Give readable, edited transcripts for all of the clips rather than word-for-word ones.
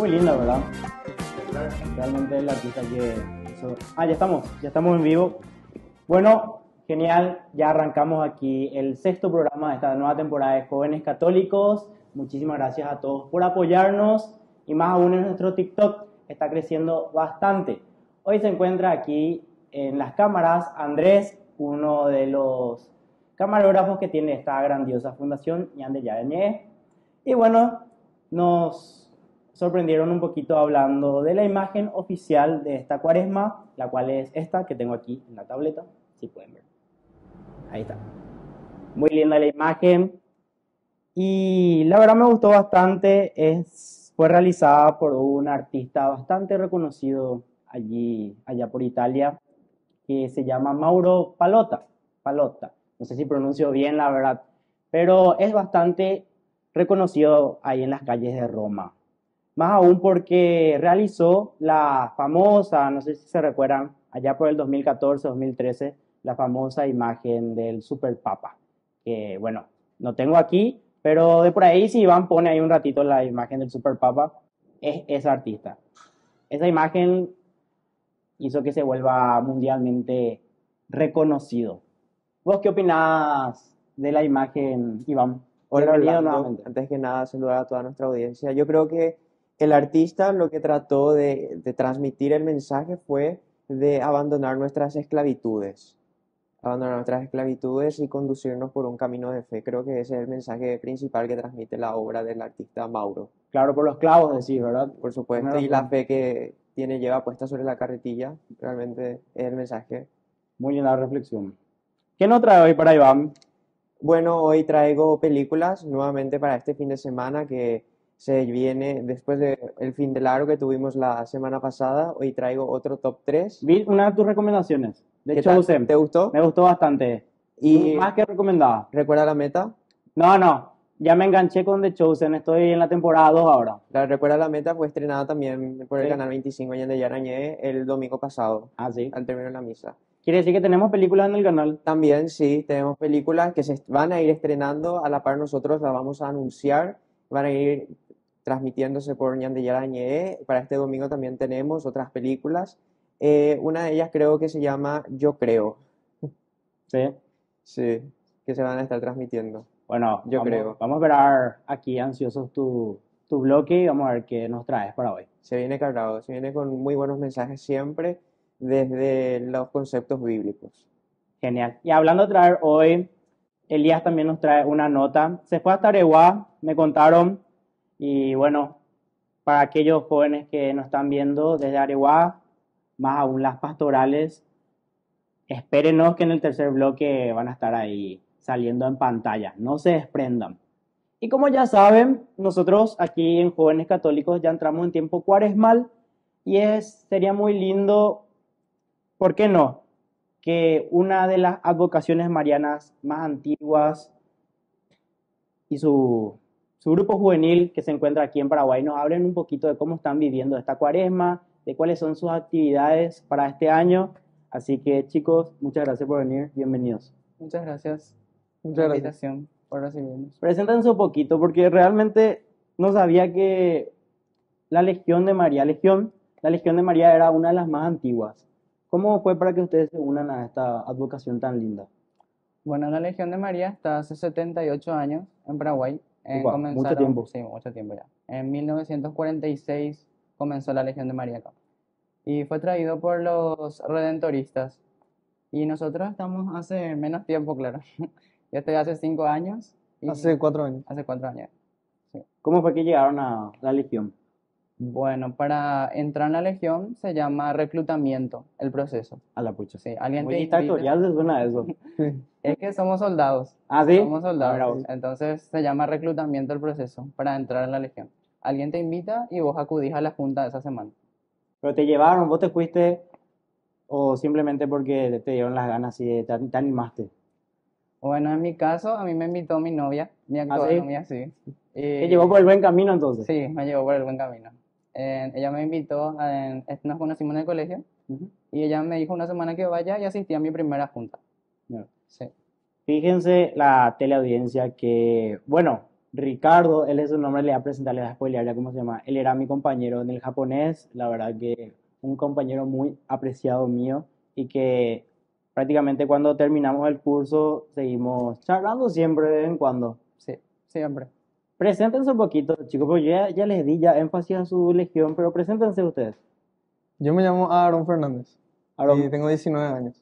muy linda, ¿verdad? Realmente el artista que hizo... ya estamos en vivo. Bueno, genial, ya arrancamos aquí el sexto programa de esta nueva temporada de Jóvenes Católicos. Muchísimas gracias a todos por apoyarnos y más aún en nuestro TikTok, está creciendo bastante. Hoy se encuentra aquí en las cámaras Andrés, uno de los camarógrafos que tiene esta grandiosa fundación, Ñande Yarañé. Y bueno, nos sorprendieron un poquito hablando de la imagen oficial de esta cuaresma, la cual es esta que tengo aquí en la tableta, si pueden ver. Ahí está. Muy linda la imagen. Y la verdad me gustó bastante. Fue realizada por un artista bastante reconocido allá por Italia, que se llama Mauro Palotta. No sé si pronuncio bien, la verdad, pero es bastante reconocido ahí en las calles de Roma. Más aún porque realizó la famosa, no sé si se recuerdan, allá por el 2014-2013, la famosa imagen del Super Papa. Que bueno, no tengo aquí, pero de por ahí si Iván pone ahí un ratito la imagen del Super Papa, es ese artista. Esa imagen hizo que se vuelva mundialmente reconocido. ¿Vos qué opinás de la imagen, Iván? Hola Bienvenido Orlando, nuevamente. antes que nada saludar a toda nuestra audiencia. Yo creo que el artista lo que trató de transmitir el mensaje fue de abandonar nuestras esclavitudes y conducirnos por un camino de fe. Creo que ese es el mensaje principal que transmite la obra del artista Mauro, Claro, por los clavos decís, ¿verdad? por supuesto, Tenés y la razón. fe que lleva puesta sobre la carretilla, realmente es el mensaje. Muy linda reflexión. ¿Qué nos trae hoy para Iván? Bueno, hoy traigo películas nuevamente para este fin de semana que se viene después del fin de largo que tuvimos la semana pasada. Hoy traigo otro top 3. Vi una de tus recomendaciones, de ¿Qué tal? Chosen. ¿Te gustó? Me gustó bastante. Y Más que recomendada. recuerda la meta. No, ya me enganché con The Chosen, estoy en la temporada 2 ahora. La Recuerda la meta fue estrenada también por el ¿Sí? canal 25 años de Yarañé el domingo pasado, Ah, sí. al término de la misa. Quiere decir que tenemos películas en el canal. También sí, tenemos películas que se van a ir estrenando a la par nosotros, las vamos a anunciar, van a ir transmitiéndose por Ñande Yarañé. Para este domingo también tenemos otras películas. Una de ellas creo que se llama Yo Creo, Sí. sí, que se van a estar transmitiendo. Bueno, Yo creo. vamos a esperar aquí ansiosos tu bloque y vamos a ver qué nos traes para hoy. Se viene cargado, se viene con muy buenos mensajes siempre desde los conceptos bíblicos. Genial. Y hablando de traer hoy, Elías también nos trae una nota. Se fue hasta Areguá, me contaron, y bueno, para aquellos jóvenes que nos están viendo desde Areguá, más aún las pastorales, espérenos que en el tercer bloque van a estar ahí saliendo en pantalla. No se desprendan. Y como ya saben, nosotros aquí en Jóvenes Católicos ya entramos en tiempo cuaresmal y sería muy lindo, ¿por qué no?, que una de las advocaciones marianas más antiguas y su grupo juvenil que se encuentra aquí en Paraguay nos hablen un poquito de cómo están viviendo esta cuaresma, de cuáles son sus actividades para este año. Así que chicos, muchas gracias por venir, bienvenidos. Muchas gracias por Muchas la gracias. invitación, por recibirnos. Preséntense un poquito porque realmente no sabía que la Legión de María era una de las más antiguas. ¿Cómo fue para que ustedes se unan a esta advocación tan linda? Bueno, la Legión de María está hace 78 años en Paraguay. Upa, mucho tiempo. Sí, mucho tiempo ya. En 1946 comenzó la Legión de María acá. Y fue traído por los redentoristas. Y nosotros estamos hace menos tiempo, claro. Yo estoy hace 5 años. Y Hace 4 años. hace 4 años. ¿Cómo fue que llegaron a la Legión? Bueno, para entrar en la Legión se llama reclutamiento, el proceso. A la pucha. Sí, alguien Muy te invita. dictatorial se suena eso. Es que somos soldados. ¿Ah, sí? Somos A ver, a soldados. vos. Entonces se llama reclutamiento el proceso para entrar en la Legión. Alguien te invita y vos acudís a la junta de esa semana. ¿Pero te llevaron, vos te fuiste o simplemente porque te dieron las ganas y te animaste? Bueno, en mi caso, a mí me invitó mi novia, mi actual ¿Ah, sí? novia, sí. ¿Te llevó por el buen camino entonces? Sí, me llevó por el buen camino. Ella me invitó, nos conocimos en el colegio Ujú. y ella me dijo una semana que vaya y asistí a mi primera junta. Mira. Sí. Fíjense la teleaudiencia que, bueno, Ricardo, él es su nombre, le voy a presentar, le voy a spoilear ya cómo se llama. Él era mi compañero en el japonés, la verdad que un compañero muy apreciado mío y que prácticamente cuando terminamos el curso seguimos charlando siempre de vez en cuando. Sí, siempre. Preséntense un poquito, chicos, porque yo ya les di ya énfasis a su legión, pero preséntense ustedes. Yo me llamo Aaron Fernández Aaron. y tengo 19 años.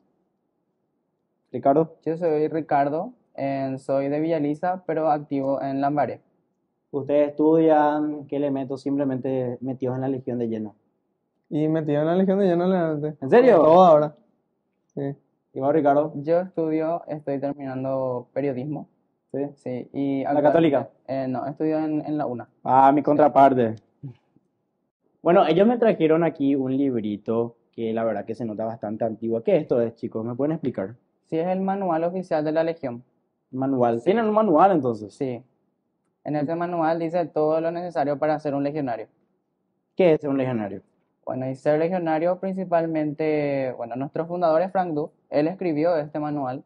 Ricardo, Yo soy Ricardo, soy de Villaliza, pero activo en Lambaré. ustedes estudian, ¿qué elementos simplemente metidos en la legión de lleno? Y metido en la Legión de Lleno Leonarte. ¿En serio? Todo ahora. Sí. ¿Y vos, Ricardo? Yo estoy terminando periodismo, ¿Sí? sí, y ¿La Católica? No, estudio en la UNA. Ah, mi contraparte. Bueno, ellos me trajeron aquí un librito que la verdad que se nota bastante antiguo. ¿Qué esto es, chicos? ¿Me pueden explicar? Sí, es el manual oficial de la Legión. Manual. Sí. ¿Tienen un manual entonces? Sí. En ese manual dice todo lo necesario para ser un legionario. ¿Qué es un legionario? Bueno, y ser legionario principalmente, bueno, nuestro fundador es Frank Duff, él escribió este manual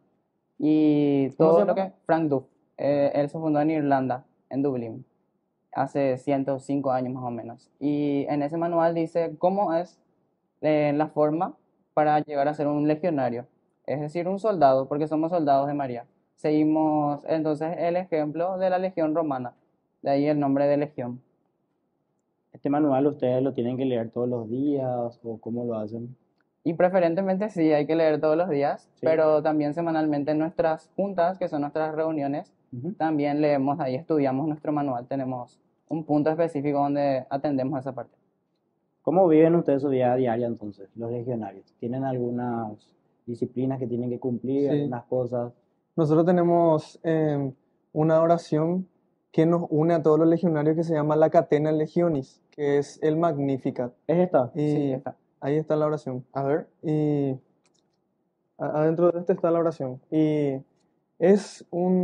y ¿Cómo se todo llama? lo que... Frank Duff, él se fundó en Irlanda, en Dublín, hace 105 años más o menos. Y en ese manual dice cómo es la forma para llegar a ser un legionario, es decir, un soldado, porque somos soldados de María. Seguimos entonces el ejemplo de la legión romana, de ahí el nombre de legión. ¿Este manual ustedes lo tienen que leer todos los días o cómo lo hacen? Y preferentemente sí, hay que leer todos los días, Sí. pero también semanalmente en nuestras juntas, que son nuestras reuniones, Ujú. también leemos ahí, estudiamos nuestro manual, tenemos un punto específico donde atendemos esa parte. ¿Cómo viven ustedes su vida diaria entonces, los legionarios? ¿Tienen algunas disciplinas que tienen que cumplir, Sí. algunas cosas? Nosotros tenemos una oración que nos une a todos los legionarios que se llama la Catena Legionis, que es el Magnificat. ¿Es esta? Y Sí, está. ahí está la oración. A ver, Y adentro de este está la oración. Y es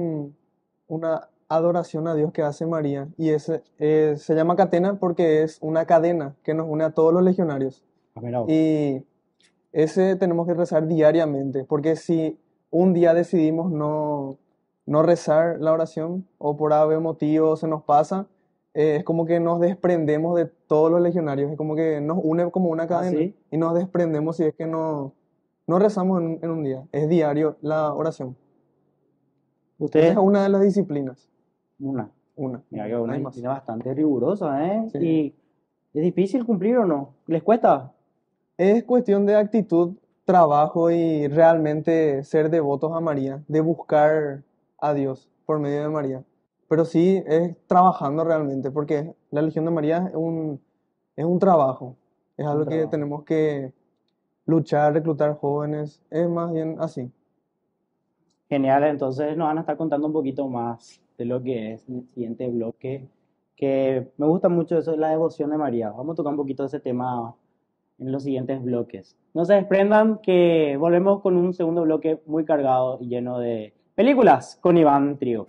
una adoración a Dios que hace María. Y se llama catena porque es una cadena que nos une a todos los legionarios. Ah, mira vos. Y ese tenemos que rezar diariamente, porque si un día decidimos no rezar la oración o por algún motivo se nos pasa, es como que nos desprendemos de todos los legionarios, es como que nos une como una cadena ¿sí? y nos desprendemos si es que no rezamos en un día. Es diario la oración. Esa Ustedes, es una de las disciplinas. una. Una. Mira que una Hay más. disciplina bastante rigurosa, ¿eh? Sí. ¿Y es difícil cumplir o no? ¿Les cuesta? Es cuestión de actitud, trabajo y realmente ser devotos a María, de buscar a Dios por medio de María. Pero sí es trabajando realmente, porque la Legión de María es un trabajo, es algo que trabajo. tenemos que luchar, reclutar jóvenes, es más bien así. Genial, entonces nos van a estar contando un poquito más de lo que es el siguiente bloque, que me gusta mucho eso de la devoción de María. Vamos a tocar un poquito de ese tema en los siguientes bloques. No se desprendan que volvemos con un segundo bloque muy cargado y lleno de películas con Iván Trío.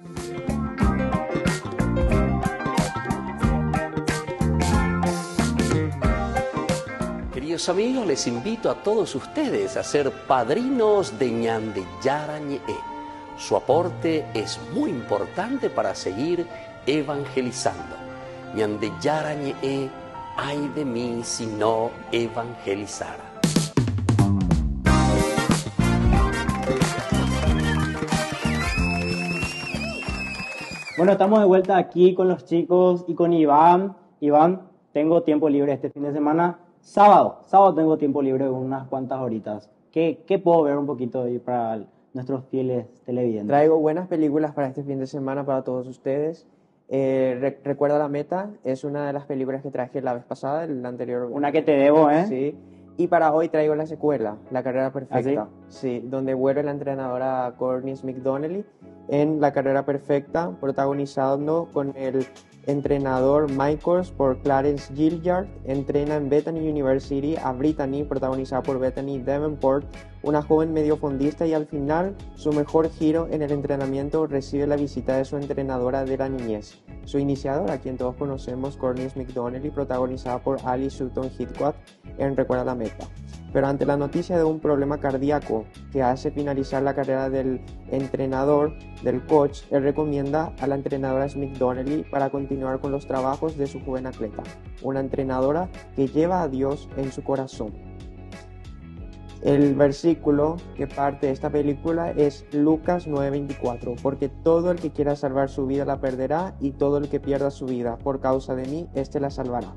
Queridos amigos, les invito a todos ustedes a ser padrinos de Ñande Yarañe. Su aporte es muy importante para seguir evangelizando. Ñande Yarañe, ay de mí si no evangelizara. Bueno, estamos de vuelta aquí con los chicos y con Iván. Iván, tengo tiempo libre este fin de semana. Sábado tengo tiempo libre unas cuantas horitas. ¿Qué puedo ver un poquito ahí para nuestros fieles televidentes? traigo buenas películas para este fin de semana para todos ustedes. Recuerda la meta, es una de las películas que traje la vez pasada, el anterior. Una que te debo, ¿eh? Sí. Y para hoy traigo la secuela, La Carrera Perfecta. Sí, donde vuelve la entrenadora Courtney Smith Donnelly en La Carrera Perfecta, protagonizando con el entrenador Mike Kors por Clarence Gilliard. Entrena en Bethany University a Brittany, protagonizada por Bethany Davenport, una joven mediofondista, y al final, su mejor giro en el entrenamiento, recibe la visita de su entrenadora de la niñez, su iniciadora, a quien todos conocemos, Courtney Smith Donnelly, protagonizada por Ali Sutton Heathcote en Recuerda la Meta. pero ante la noticia de un problema cardíaco que hace finalizar la carrera del entrenador, del coach, él recomienda a la entrenadora Smith Donnelly para continuar con los trabajos de su joven atleta, una entrenadora que lleva a Dios en su corazón. El versículo que parte de esta película es Lucas 9:24, porque todo el que quiera salvar su vida la perderá, y todo el que pierda su vida por causa de mí, éste la salvará.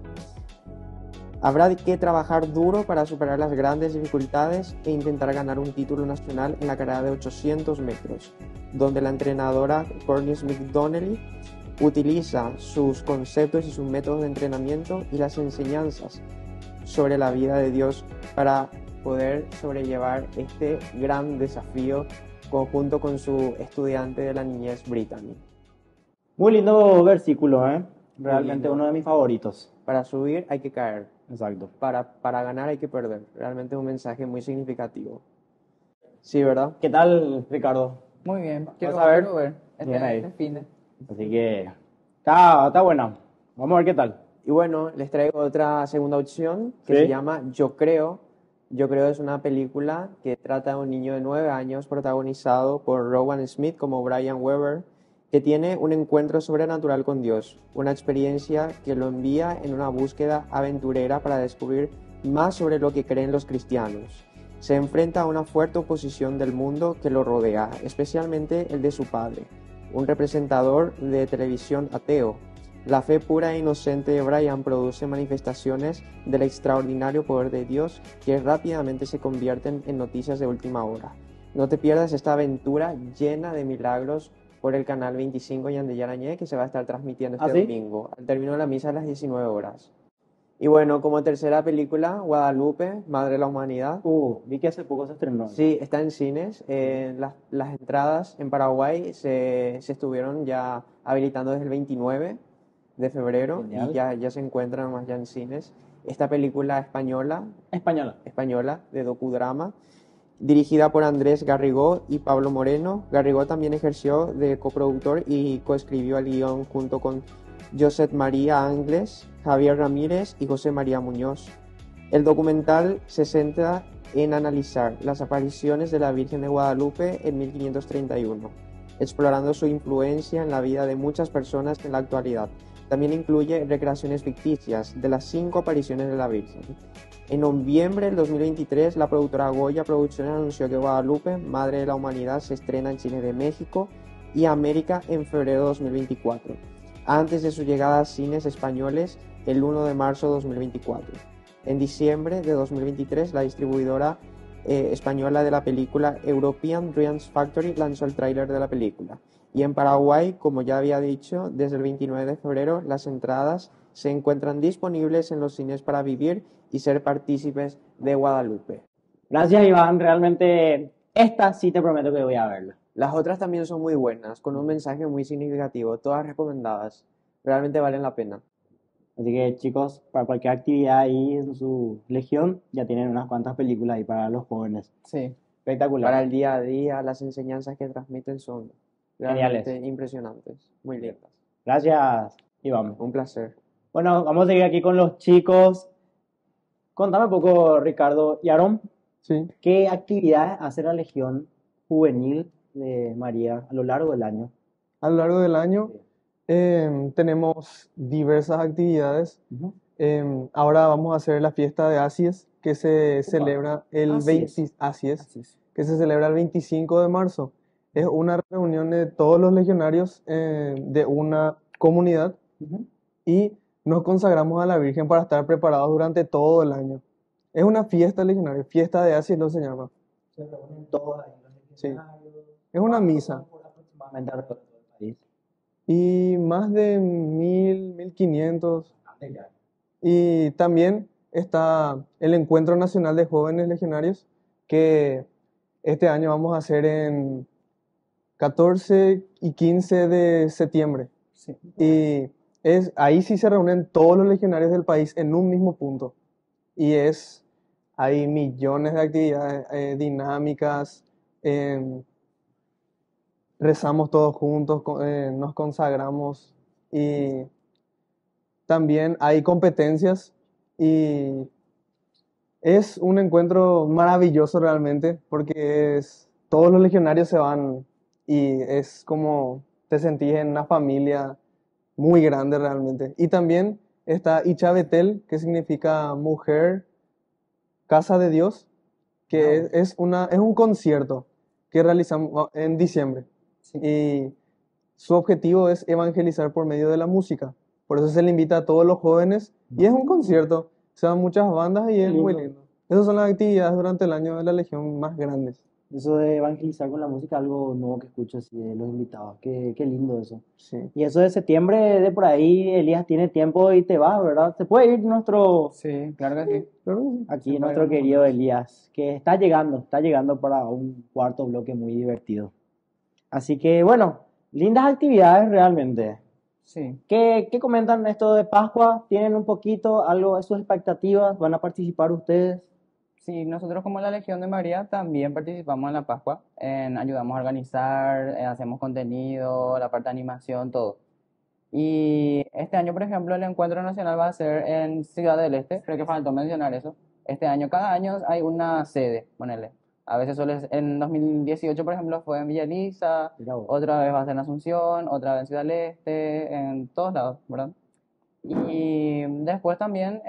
Habrá que trabajar duro para superar las grandes dificultades e intentar ganar un título nacional en la carrera de 800 metros, donde la entrenadora Courtney Smith Donnelly utiliza sus conceptos y sus métodos de entrenamiento y las enseñanzas sobre la vida de Dios para poder sobrellevar este gran desafío conjunto con su estudiante de la niñez, Brittany. Muy lindo versículo, ¿eh? Muy Realmente lindo. uno de mis favoritos. Para subir hay que caer, Exacto. para ganar hay que perder. Realmente es un mensaje muy significativo. Sí, ¿verdad? ¿Qué tal, Ricardo? Muy bien, Vamos a ver. quiero ver Bien ahí. este fin de. Así que está buena. Vamos a ver qué tal. Y bueno, les traigo otra segunda opción que Sí. se llama Yo Creo. Yo Creo es una película que trata de un niño de 9 años protagonizado por Rowan Smith como Brian Weber, que tiene un encuentro sobrenatural con Dios, una experiencia que lo envía en una búsqueda aventurera para descubrir más sobre lo que creen los cristianos. Se enfrenta a una fuerte oposición del mundo que lo rodea, especialmente el de su padre, un representador de televisión ateo. La fe pura e inocente de Brian produce manifestaciones del extraordinario poder de Dios que rápidamente se convierten en noticias de última hora. No te pierdas esta aventura llena de milagros por el canal 25 Ñan de Yarañé, que se va a estar transmitiendo este ¿Ah, sí? domingo, al término de la misa a las 19 horas. Y bueno, como tercera película, Guadalupe, Madre de la Humanidad. Vi que hace poco se estrenó. Sí, está en cines. Las entradas en Paraguay se estuvieron ya habilitando desde el 29 de febrero Genial. y ya se encuentran más ya en cines. Esta película española Española. de docudrama, dirigida por Andrés Garrigó y Pablo Moreno. Garrigó también ejerció de coproductor y coescribió el guión junto con Josep María Angles, Javier Ramírez y José María Muñoz. El documental se centra en analizar las apariciones de la Virgen de Guadalupe en 1531, explorando su influencia en la vida de muchas personas en la actualidad. También incluye recreaciones ficticias de las 5 apariciones de la Virgen. En noviembre del 2023, la productora Goya Producciones anunció que Guadalupe, Madre de la Humanidad, se estrena en cines de México y América en febrero de 2024, antes de su llegada a cines españoles el 1 de marzo de 2024. En diciembre de 2023, la distribuidora española de la película European Dreams Factory lanzó el tráiler de la película. Y en Paraguay, como ya había dicho, desde el 29 de febrero las entradas se encuentran disponibles en los cines para vivir y ser partícipes de Guadalupe. Gracias, Iván. Realmente, esta sí te prometo que voy a verla. Las otras también son muy buenas, con un mensaje muy significativo, todas recomendadas. Realmente valen la pena. Así que, chicos, para cualquier actividad ahí en su legión, ya tienen unas cuantas películas ahí para los jóvenes. Sí, Espectacular. Para el día a día, las enseñanzas que transmiten son Geniales. realmente impresionantes, muy lindas. Gracias, Iván. Un placer. Bueno, vamos a seguir aquí con los chicos. Contame un poco, Ricardo y Aaron, Sí. ¿qué actividades hace la Legión Juvenil de María a lo largo del año? A lo largo del año tenemos diversas actividades. Ahora vamos a hacer la fiesta de Asies, que se celebra el que se celebra el 25 de marzo. Es una reunión de todos los legionarios de una comunidad y nos consagramos a la Virgen para estar preparados durante todo el año. Es una fiesta legionaria, fiesta de Asies lo se llama. Se reúnen todos ahí los Sí. legionarios. Es una misa. Aproximadamente alrededor de todo el país. Y más de 1500. Y también está el Encuentro Nacional de Jóvenes Legionarios, que este año vamos a hacer en 14 y 15 de septiembre. Sí. Y ahí sí se reúnen todos los legionarios del país en un mismo punto. Y hay millones de actividades dinámicas, rezamos todos juntos, nos consagramos y también hay competencias y Es un encuentro maravilloso realmente porque todos los legionarios se van y es como te sentís en una familia muy grande realmente. Y también está Isha Betel, que significa mujer, casa de Dios, que es un concierto que realizamos en diciembre. Sí. Y su objetivo es evangelizar por medio de la música. Por eso se le invita a todos los jóvenes y es un concierto. Se dan muchas bandas y es muy lindo. Esas son las actividades durante el año de la Legión más grandes. Eso de evangelizar con la música, algo nuevo que escucho así de los invitados. Qué lindo eso. Sí. Y eso de septiembre, de por ahí, Elías tiene tiempo y te va, ¿verdad? Se puede ir nuestro, Sí, claro que sí. Claro que sí. aquí Se nuestro puede ir querido nosotros. Elías, que está llegando para un cuarto bloque muy divertido. Así que, bueno, lindas actividades realmente. Sí. ¿Qué comentan esto de Pascua? ¿Tienen un poquito algo de sus expectativas? ¿Van a participar ustedes? Sí, nosotros como la Legión de María también participamos en la Pascua, ayudamos a organizar, hacemos contenido, la parte de animación, todo. Y este año, por ejemplo, el encuentro nacional va a ser en Ciudad del Este, creo que faltó mencionar eso. Este año, cada año hay una sede, ponele. A veces en 2018, por ejemplo, fue en Villa Elisa, Mira vos. otra vez va a ser en Asunción, otra vez en Ciudad del Este, en todos lados, ¿verdad? Y después también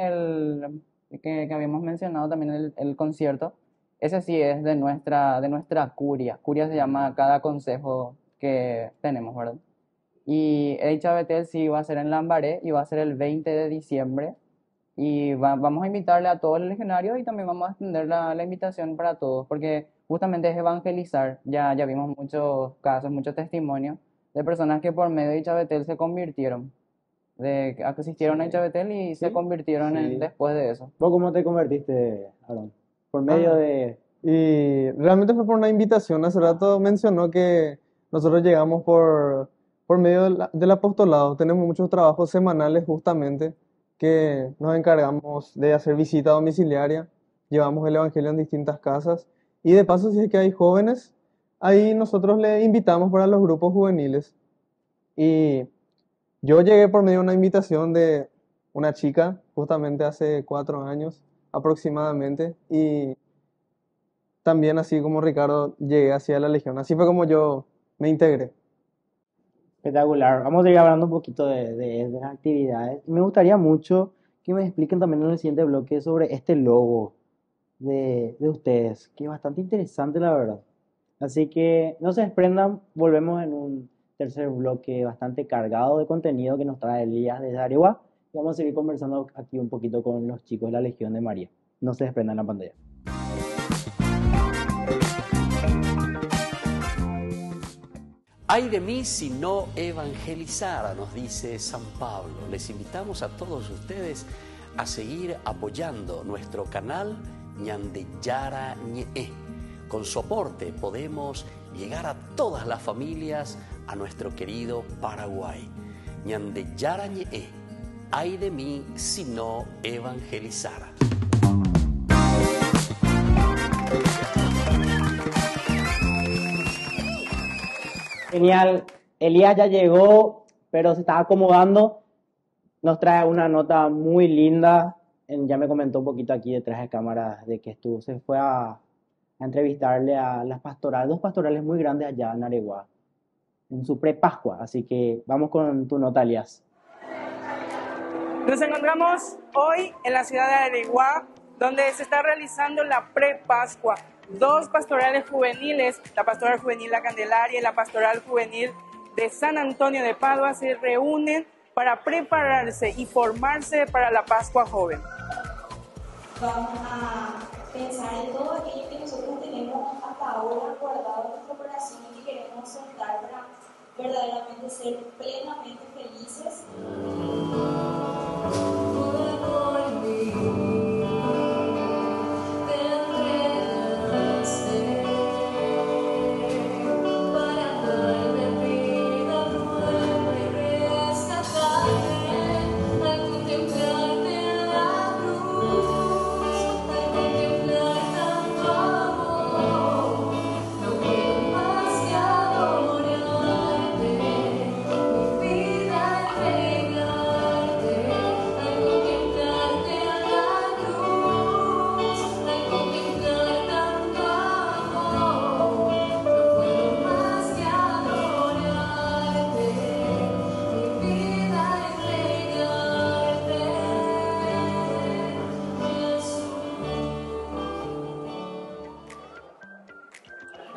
que habíamos mencionado también el concierto, ese sí es de nuestra curia. Curia se llama cada consejo que tenemos, ¿verdad? Y el Betel sí va a ser en Lambaré y va a ser el 20 de diciembre. Y vamos a invitarle a todos los legionarios y también vamos a extender la invitación para todos, porque justamente es evangelizar. Ya vimos muchos casos, muchos testimonios de personas que por medio de Betel se convirtieron, de que asistieron a Betel y se convirtieron Sí. después de eso. ¿Vos cómo te convertiste, Aaron? Por medio de... Y realmente fue por una invitación. Hace rato mencionó que nosotros llegamos por medio del apostolado. Tenemos muchos trabajos semanales justamente que nos encargamos de hacer visita domiciliaria. Llevamos el Evangelio en distintas casas. Y de paso, si es que hay jóvenes, ahí nosotros le invitamos para los grupos juveniles. Y yo llegué por medio de una invitación de una chica, justamente hace 4 años aproximadamente. Y también así como Ricardo llegué hacia la Legión. Así fue como yo me integré. Espectacular. Vamos a ir hablando un poquito de las actividades. Me gustaría mucho que me expliquen también en el siguiente bloque sobre este logo de ustedes, que es bastante interesante, la verdad. Así que no se desprendan, volvemos en un tercer bloque bastante cargado de contenido que nos trae Elías desde Areguá. Y vamos a seguir conversando aquí un poquito con los chicos de la Legión de María. No se desprendan la pantalla. Ay de mí si no evangelizara, nos dice San Pablo. Les invitamos a todos ustedes a seguir apoyando nuestro canal Ñandeyara Ñe'e. Con su aporte podemos llegar a todas las familias a nuestro querido Paraguay. Ñandeyara Ñe'e. Ay de mí si no evangelizara. Genial. Elías ya llegó, pero se está acomodando. Nos trae una nota muy linda. Ya me comentó un poquito aquí detrás de cámaras de que se fue a entrevistarle a las pastorales, 2 pastorales muy grandes allá en Areguá, en su pre-Pascua. Así que vamos con tu nota, Elías. Nos encontramos hoy en la ciudad de Areguá, donde se está realizando la pre-Pascua. 2 pastorales juveniles, la pastoral juvenil La Candelaria y la pastoral juvenil de San Antonio de Padua, se reúnen para prepararse y formarse para la Pascua joven. Vamos a pensar en todo aquello que nosotros tenemos hasta ahora guardado en nuestro corazón y que queremos soltar para verdaderamente ser plenamente felices. Vida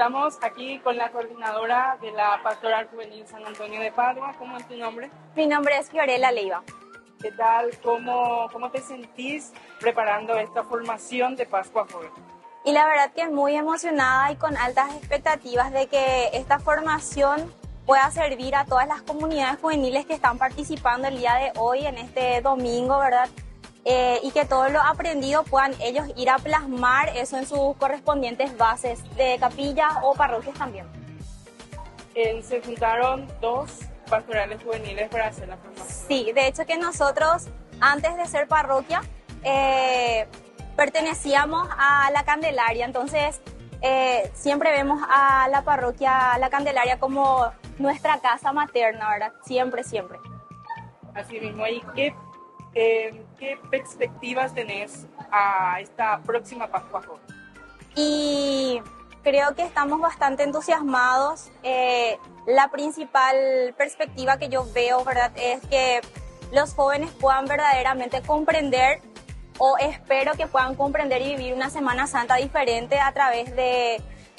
Estamos aquí con la coordinadora de la Pastoral Juvenil San Antonio de Padua. ¿Cómo es tu nombre? Mi nombre es Fiorella Leiva. ¿Qué tal? ¿Cómo te sentís preparando esta formación de Pascua Joven? Y la verdad que muy emocionada y con altas expectativas de que esta formación pueda servir a todas las comunidades juveniles que están participando el día de hoy, en este domingo, ¿verdad? Y que todo lo aprendido puedan ellos ir a plasmar eso en sus correspondientes bases de capillas o parroquias también. Se juntaron 2 pastorales juveniles para hacer la formación. Sí, de hecho que nosotros, antes de ser parroquia, pertenecíamos a la Candelaria, entonces siempre vemos a la parroquia La Candelaria como nuestra casa materna, ¿verdad? Siempre, siempre. Así mismo, ¿y qué perspectivas tenés a esta próxima Pascua Joven? Y creo que estamos bastante entusiasmados. La principal perspectiva que yo veo, ¿verdad?, es que los jóvenes puedan verdaderamente comprender, o espero que puedan comprender y vivir una Semana Santa diferente a través de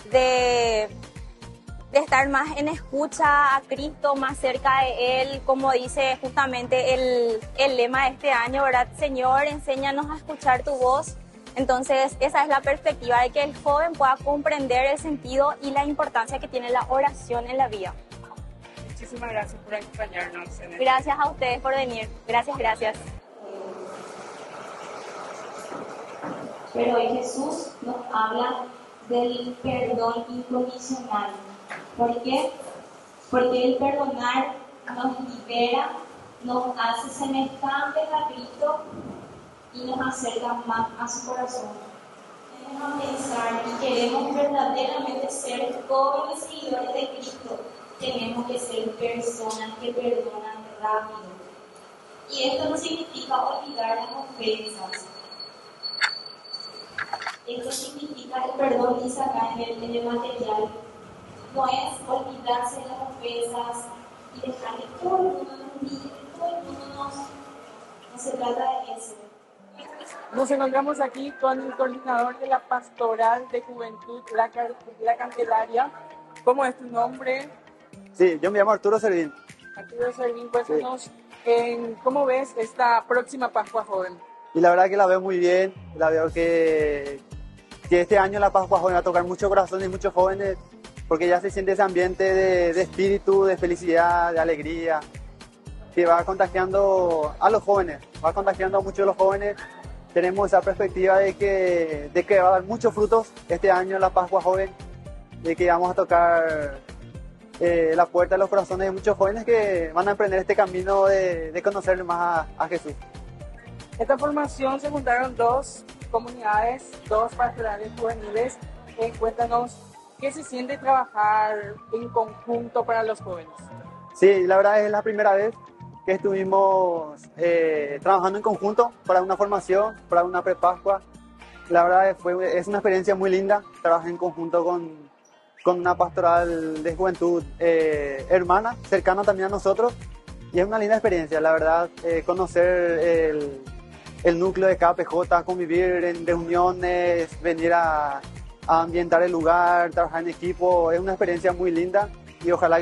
estar más en escucha a Cristo, más cerca de Él, como dice justamente el lema de este año, ¿verdad? Señor, enséñanos a escuchar tu voz. Entonces, esa es la perspectiva de que el joven pueda comprender el sentido y la importancia que tiene la oración en la vida. Muchísimas gracias por acompañarnos. Gracias a ustedes por venir. Gracias, gracias. Pero hoy Jesús nos habla del perdón incondicional. ¿Por qué? Porque el perdonar nos libera, nos hace semejantes a Cristo y nos acerca más a su corazón. Vamos a pensar y queremos verdaderamente ser jóvenes seguidores de Cristo. Tenemos que ser personas que perdonan rápido. Y esto no significa olvidar las ofensas. Esto significa el perdón, dice acá en el material. No es olvidarse de las ofensas y dejar que todo el mundo nos mire, que todo el mundo no se trata de eso. Nos encontramos aquí con el coordinador de la Pastoral de Juventud, la Candelaria. ¿Cómo es tu nombre? Sí, yo me llamo Arturo Servín. Arturo Servín, cuéntanos, ¿cómo ves esta próxima Pascua Joven? Y la verdad que la veo muy bien, la veo que este año la Pascua Joven va a tocar muchos corazones y muchos jóvenes, porque ya se siente ese ambiente de espíritu, de felicidad, de alegría, que va contagiando a los jóvenes, va contagiando a muchos de los jóvenes. Tenemos esa perspectiva de que va a dar muchos frutos este año la Pascua Joven, de que vamos a tocar la puerta de los corazones de muchos jóvenes que van a emprender este camino de conocer más a Jesús. Esta formación se juntaron 2 comunidades, 2 pastorales juveniles. Cuéntanos, ¿qué se siente trabajar en conjunto para los jóvenes? Sí, la verdad es la primera vez que estuvimos trabajando en conjunto para una formación, para una prepascua. La verdad es una experiencia muy linda, trabajar en conjunto con una pastoral de juventud hermana, cercana también a nosotros, y es una linda experiencia, la verdad, conocer el núcleo de KPJ, convivir en reuniones, venir a ambientar el lugar, trabajar en equipo, es una experiencia muy linda y ojalá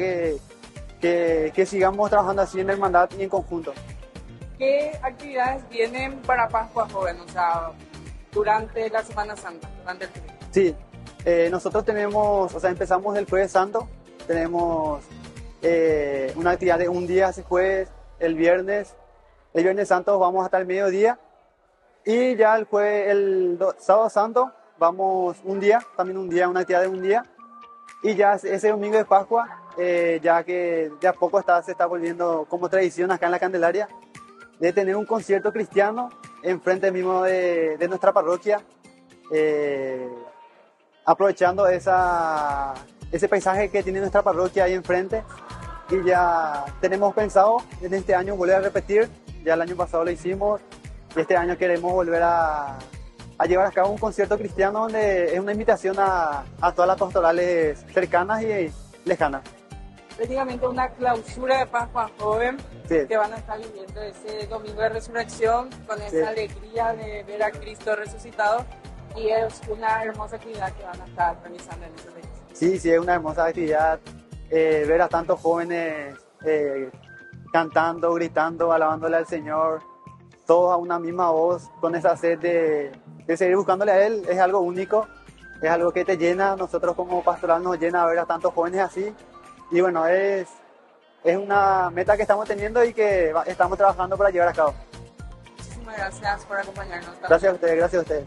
que sigamos trabajando así en hermandad y en conjunto. ¿Qué actividades vienen para Pascua Joven, o sea, durante la Semana Santa, durante el tiempo? Sí, nosotros tenemos, o sea, empezamos el Jueves Santo, tenemos una actividad de un día después, el Viernes Santo vamos hasta el mediodía y ya el Sábado Santo vamos también un día, una actividad de un día, y ya ese domingo de Pascua, ya que de a poco se está volviendo como tradición acá en la Candelaria, de tener un concierto cristiano enfrente mismo de nuestra parroquia, aprovechando ese paisaje que tiene nuestra parroquia ahí enfrente. Y ya tenemos pensado en este año volver a repetir, ya el año pasado lo hicimos, y este año queremos volver a llevar a cabo un concierto cristiano donde es una invitación a todas las pastorales cercanas y lejanas. Prácticamente una clausura de Pascua Joven, sí, que van a estar viviendo ese domingo de resurrección con esa, sí, alegría de ver a Cristo resucitado, y es una hermosa actividad que van a estar realizando en ese día. Sí, sí, es una hermosa actividad ver a tantos jóvenes cantando, gritando, alabándole al Señor, todos a una misma voz, con esa sed de seguir buscándole a Él, es algo único, es algo que te llena. Nosotros como pastoral nos llena ver a tantos jóvenes así, y bueno, es una meta que estamos teniendo y que estamos trabajando para llevar a cabo. Muchísimas gracias por acompañarnos. Gracias a ustedes, gracias a ustedes.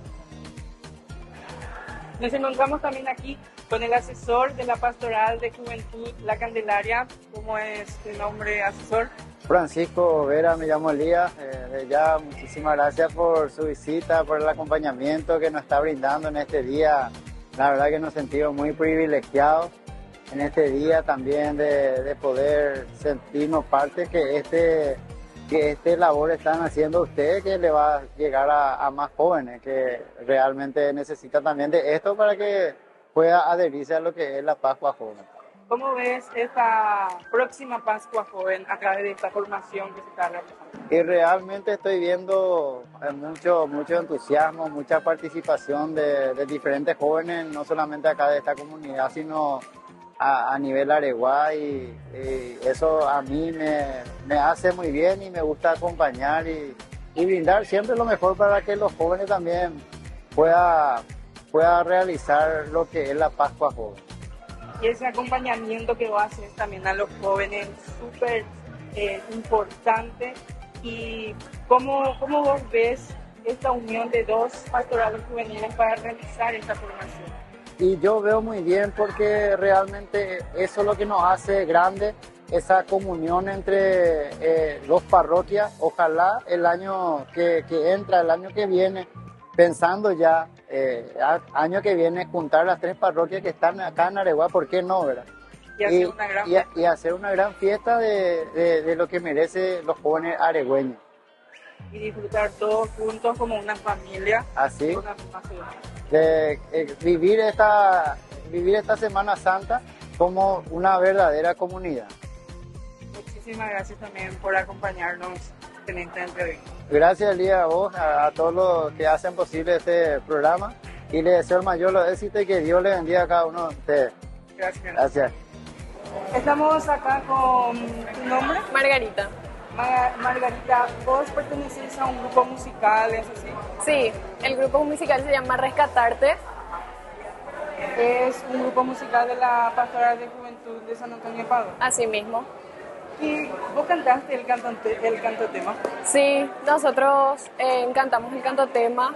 Nos encontramos también aquí con el asesor de la Pastoral de Juventud La Candelaria. ¿Cómo es tu nombre, asesor? Francisco Vera, me llamo Elías. Ya muchísimas gracias por su visita, por el acompañamiento que nos está brindando en este día. La verdad que nos sentimos muy privilegiados en este día también de poder sentirnos parte que este labor están haciendo ustedes, que le va a llegar a más jóvenes que realmente necesitan también de esto para que pueda adherirse a lo que es la Pascua Joven. ¿Cómo ves esta próxima Pascua Joven a través de esta formación que se está realizando? Y realmente estoy viendo mucho entusiasmo, mucha participación de diferentes jóvenes, no solamente acá de esta comunidad, sino a nivel Areguá, y eso a mí me hace muy bien y me gusta acompañar y brindar siempre lo mejor para que los jóvenes también pueda realizar lo que es la Pascua Joven. Y ese acompañamiento que va a hacer también a los jóvenes súper importante. ¿Y cómo vos ves esta unión de dos pastorales juveniles para realizar esta formación? Y yo veo muy bien, porque realmente eso es lo que nos hace grande, esa comunión entre dos parroquias. Ojalá el año que entra, el año que viene, pensando ya, año que viene, juntar las tres parroquias que están acá en Areguá, ¿por qué no, verdad? Y hacer una gran fiesta de lo que merecen los jóvenes aregüeños. Y disfrutar todos juntos como una familia. Así. Una misma ciudad. Vivir esta Semana Santa como una verdadera comunidad. Muchísimas gracias también por acompañarnos en esta entrevista. Gracias, Elías, a vos, a todos los que hacen posible este programa, y les deseo el mayor éxito y que Dios les bendiga a cada uno de ustedes. Gracias. Estamos acá con tu nombre. Margarita. Margarita, ¿vos perteneces a un grupo musical, es así? Sí, el grupo musical se llama Rescatarte. Es un grupo musical de la Pastoral de Juventud de San Antonio de Padua. Así mismo. ¿Y vos cantaste el cantotema? Sí, nosotros cantamos el cantotema.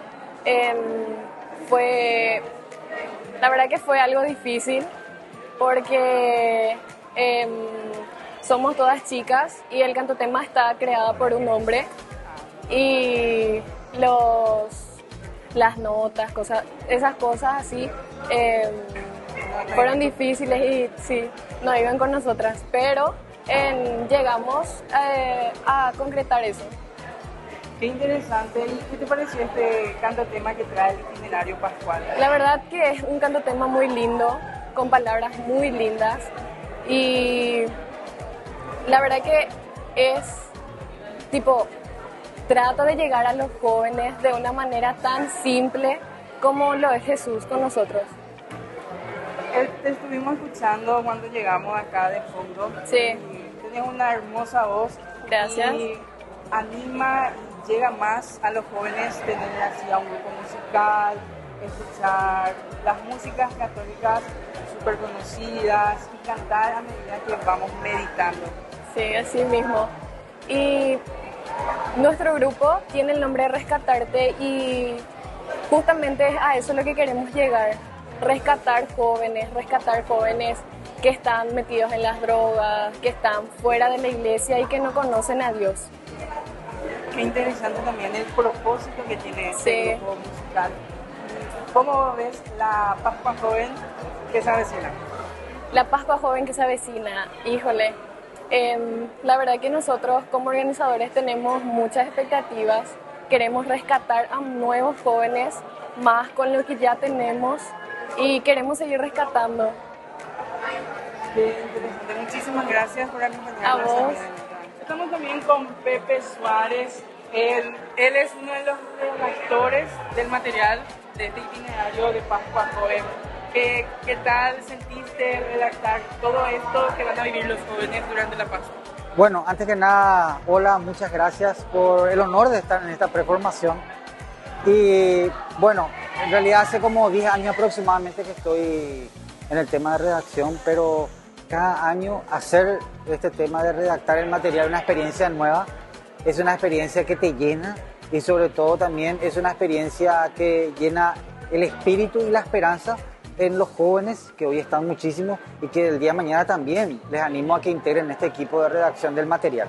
La verdad que fue algo difícil, porque somos todas chicas y el cantotema está creado por un hombre, y las notas, esas cosas así fueron difíciles y sí, no iban con nosotras, pero llegamos a concretar eso. Qué interesante. ¿Y qué te pareció este cantotema que trae el itinerario pascual? La verdad que es un cantotema muy lindo, con palabras muy lindas, y la verdad que trata de llegar a los jóvenes de una manera tan simple como lo es Jesús con nosotros. Te estuvimos escuchando cuando llegamos acá de fondo. Sí. Tienes una hermosa voz. Gracias. Y anima y llega más a los jóvenes tener así a un grupo musical, escuchar las músicas católicas súper conocidas y cantar a medida que vamos meditando. Sí, así mismo. Y nuestro grupo tiene el nombre de Rescatarte, y justamente es a eso lo que queremos llegar. Rescatar jóvenes que están metidos en las drogas, que están fuera de la iglesia y que no conocen a Dios. Qué interesante también el propósito que tiene este grupo musical. ¿Cómo ves la Pascua Joven que se avecina? La Pascua Joven que se avecina, híjole. La verdad que nosotros como organizadores tenemos muchas expectativas. Queremos rescatar a nuevos jóvenes, más con lo que ya tenemos, y queremos seguir rescatando. Qué interesante. Muchísimas gracias por acompañarnos. A vos. Estamos también con Pepe Suárez. Él es uno de los redactores del material de este itinerario de Pascua Joven. ¿Qué tal sentiste redactar todo esto que van a vivir los jóvenes durante la Pascua? Bueno, antes que nada, hola, muchas gracias por el honor de estar en esta preformación. Y bueno, en realidad hace como 10 años aproximadamente que estoy en el tema de redacción, pero cada año hacer este tema de redactar el material una experiencia nueva, es una experiencia que te llena y sobre todo también es una experiencia que llena el espíritu y la esperanza en los jóvenes, que hoy están muchísimos y que el día de mañana también les animo a que integren este equipo de redacción del material.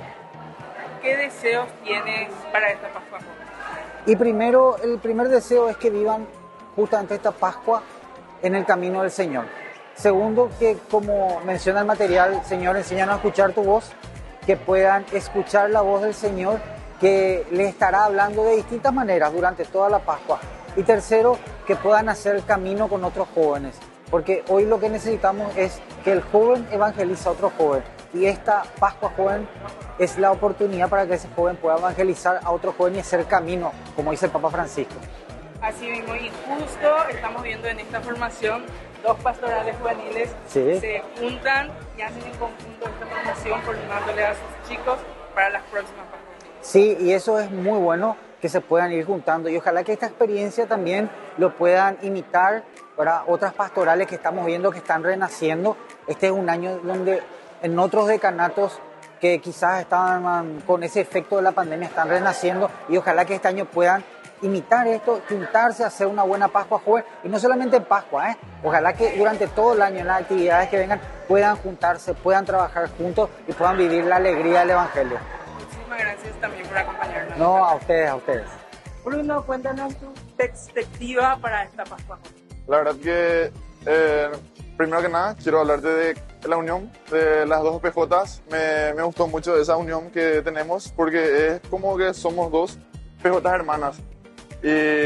¿Qué deseos tienes para esta Pascua joven? Y primero, el primer deseo es que vivan justamente esta Pascua en el camino del Señor. Segundo, que como menciona el material, Señor, enséñanos a escuchar tu voz, que puedan escuchar la voz del Señor, que les estará hablando de distintas maneras durante toda la Pascua. Y tercero, que puedan hacer camino con otros jóvenes, porque hoy lo que necesitamos es que el joven evangelice a otro joven. Y esta Pascua joven es la oportunidad para que ese joven pueda evangelizar a otro joven y hacer camino, como dice el Papa Francisco. Así mismo, y justo estamos viendo en esta formación dos pastorales juveniles se juntan y hacen en conjunto esta formación, coordinándole a sus chicos para las próximas Pascuas. Sí, y eso es muy bueno, que se puedan ir juntando y ojalá que esta experiencia también lo puedan imitar para otras pastorales que estamos viendo que están renaciendo. Este es un año donde en otros decanatos que quizás estaban con ese efecto de la pandemia están renaciendo y ojalá que este año puedan imitar esto, juntarse, hacer una buena Pascua joven y no solamente en Pascua, ojalá que durante todo el año en las actividades que vengan puedan juntarse, puedan trabajar juntos y puedan vivir la alegría del Evangelio. Muchísimas gracias también por acompañarnos. No, a ustedes. Bruno, cuéntanos tu perspectiva para esta Pascua joven. La verdad que primero que nada quiero hablarte de la unión de las dos PJs. Me gustó mucho esa unión que tenemos porque es como que somos dos PJs hermanas. Y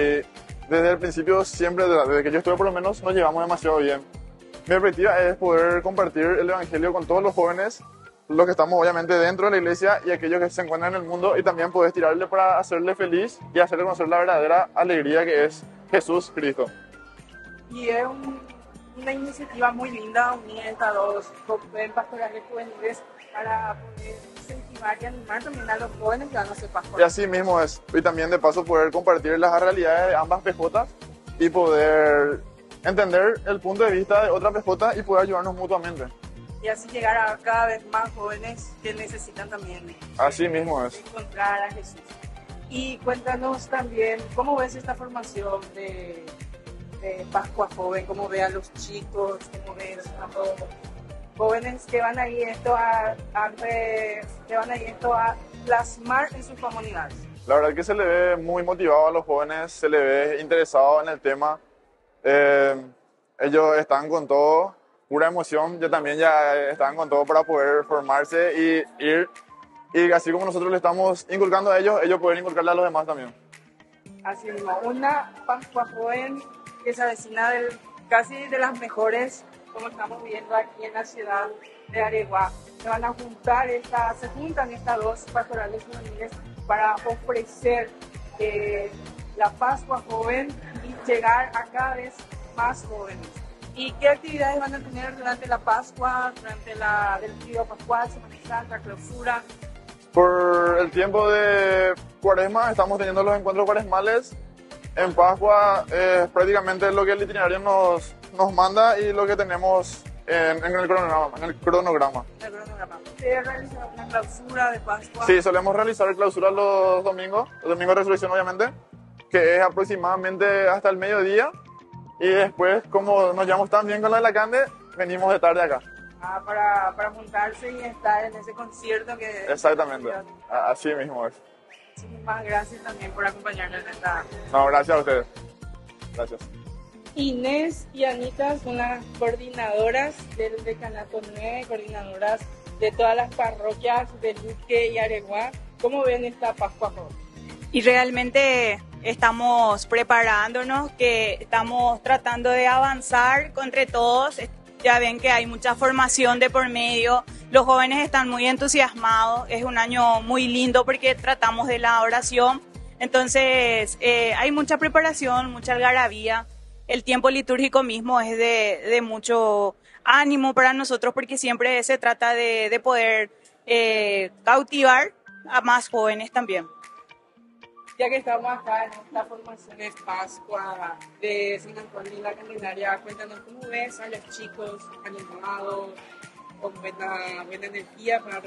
desde el principio, siempre, desde que yo estuve por lo menos, nos llevamos demasiado bien. Mi objetivo es poder compartir el Evangelio con todos los jóvenes, los que estamos obviamente dentro de la iglesia y aquellos que se encuentran en el mundo, y también poder tirarle para hacerle feliz y hacerle conocer la verdadera alegría que es Jesús Cristo. Y es una iniciativa muy linda unir estas dos pastorales juveniles para poder incentivar y animar también a los jóvenes que van a hacer Pascua. Y así mismo es, y también de paso poder compartir las realidades de ambas PJs y poder entender el punto de vista de otra PJ y poder ayudarnos mutuamente. Y así llegar a cada vez más jóvenes que necesitan también así mismo es. Encontrar a Jesús. Y cuéntanos también, ¿cómo ves esta formación de Pascua joven? ¿Cómo ves a los chicos? ¿Cómo ves a los jóvenes que van a ir esto a plasmar en sus comunidades? La verdad que se le ve muy motivado a los jóvenes, se le ve interesado en el tema. Ellos están con todo, pura emoción. Yo también ya están con todo para poder formarse y ir. Y así como nosotros le estamos inculcando a ellos, ellos pueden inculcarle a los demás también. Así mismo, una Pascua joven que se avecina casi de las mejores, como estamos viendo aquí en la ciudad de Areguá. Se juntan estas dos pastorales juveniles para ofrecer la Pascua joven y llegar a cada vez más jóvenes. ¿Y qué actividades van a tener durante la Pascua, durante del trío pascual, Semana Santa, clausura? Por el tiempo de Cuaresma estamos teniendo los encuentros cuaresmales. En Pascua prácticamente lo que el itinerario nos manda y lo que tenemos en el cronograma. ¿Se realiza una clausura de Pascua? Sí, solemos realizar clausura los domingos de resurrección obviamente, que es aproximadamente hasta el mediodía. Y después, como nos llevamos tan bien con la de la Cande, venimos de tarde acá. Para juntarse y estar en ese concierto que... Exactamente, así mismo es. Muchísimas gracias también por acompañarnos en esta... No, gracias a ustedes. Gracias. Inés y Anita son las coordinadoras del Decanato 9, coordinadoras de todas las parroquias de Luque y Areguá. ¿Cómo ven esta Pascua joven? Y realmente estamos preparándonos, que estamos tratando de avanzar entre todos. Ya ven que hay mucha formación de por medio, los jóvenes están muy entusiasmados, es un año muy lindo porque tratamos de la oración, entonces hay mucha preparación, mucha algarabía el tiempo litúrgico mismo es de mucho ánimo para nosotros porque siempre se trata de poder cautivar a más jóvenes también. Ya que estamos acá en esta formación de Pascua de San Antonio y la Candelaria, cuéntanos cómo ves a los chicos animados, con buena energía para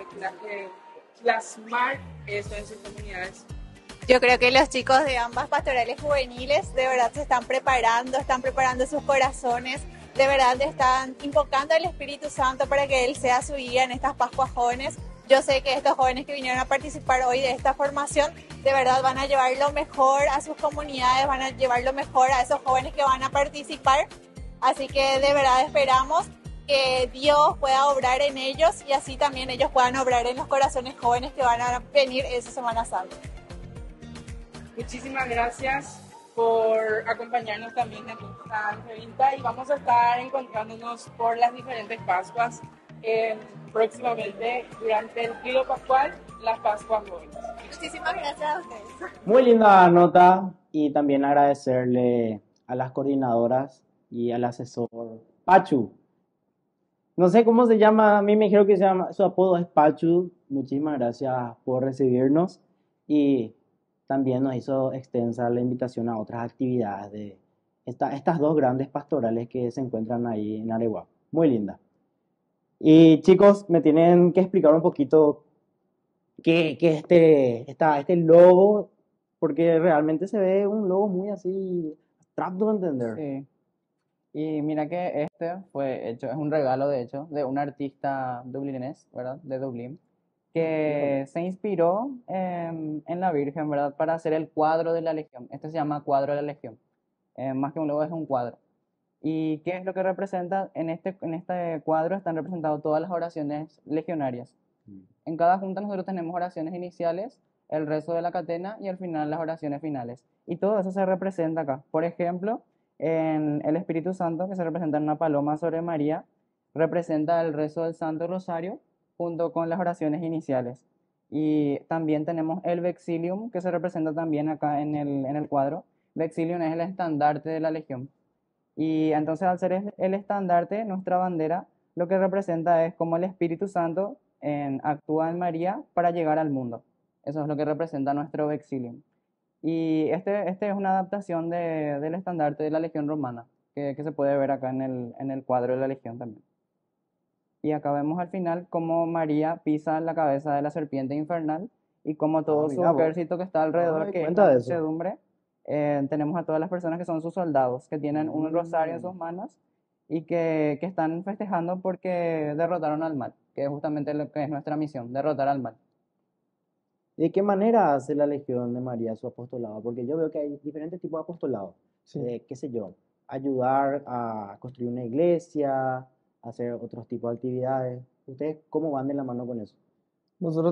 plasmar eso en sus comunidades. Yo creo que los chicos de ambas pastorales juveniles de verdad se están preparando sus corazones, de verdad están invocando al Espíritu Santo para que Él sea su guía en estas Pascuas jóvenes. Yo sé que estos jóvenes que vinieron a participar hoy de esta formación, de verdad van a llevar lo mejor a sus comunidades, van a llevar lo mejor a esos jóvenes que van a participar. Así que de verdad esperamos que Dios pueda obrar en ellos y así también ellos puedan obrar en los corazones jóvenes que van a venir esa Semana Santa. Muchísimas gracias por acompañarnos también en esta entrevista y vamos a estar encontrándonos por las diferentes Pascuas próximamente durante el Trío Pascual, las Pascuas Jóvenes. Muchísimas gracias a ustedes. Muy linda nota y también agradecerle a las coordinadoras y al asesor Pachu. No sé cómo se llama, a mí me dijeron que su apodo es Pachu. Muchísimas gracias por recibirnos y también nos hizo extensa la invitación a otras actividades de estas dos grandes pastorales que se encuentran ahí en Areguá. Muy linda. Y chicos, me tienen que explicar un poquito qué este logo, porque realmente se ve un logo muy así abstracto de entender. Sí. Y mira que este fue hecho, es un regalo de hecho, de un artista dublinés, ¿verdad? De Dublín, que se inspiró en la Virgen, ¿verdad? Para hacer el cuadro de la Legión. Este se llama cuadro de la Legión. Más que un logo es un cuadro. ¿Y qué es lo que representa? En este cuadro están representadas todas las oraciones legionarias. En cada junta nosotros tenemos oraciones iniciales, el rezo de la catena y al final las oraciones finales. Y todo eso se representa acá. Por ejemplo, en el Espíritu Santo, que se representa en una paloma sobre María, representa el rezo del Santo Rosario junto con las oraciones iniciales. Y también tenemos el Vexilium, que se representa también acá en el cuadro. Vexilium es el estandarte de la Legión. Y entonces al ser el estandarte, nuestra bandera, lo que representa es cómo el Espíritu Santo actúa en María para llegar al mundo. Eso es lo que representa nuestro Vexilium. Y este es una adaptación del estandarte de la Legión Romana, que se puede ver acá en el cuadro de la Legión también. Y acá vemos al final cómo María pisa la cabeza de la serpiente infernal y cómo todo su ejército que está alrededor, que es la muchedumbre, tenemos a todas las personas que son sus soldados, que tienen un rosario en sus manos y que están festejando porque derrotaron al mal, que es justamente lo que es nuestra misión, derrotar al mal. ¿De qué manera hace la Legión de María su apostolado? Porque yo veo que hay diferentes tipos de apostolado. Sí. Qué sé yo, ayudar a construir una iglesia, hacer otros tipos de actividades. ¿Ustedes cómo van de la mano con eso? Nosotros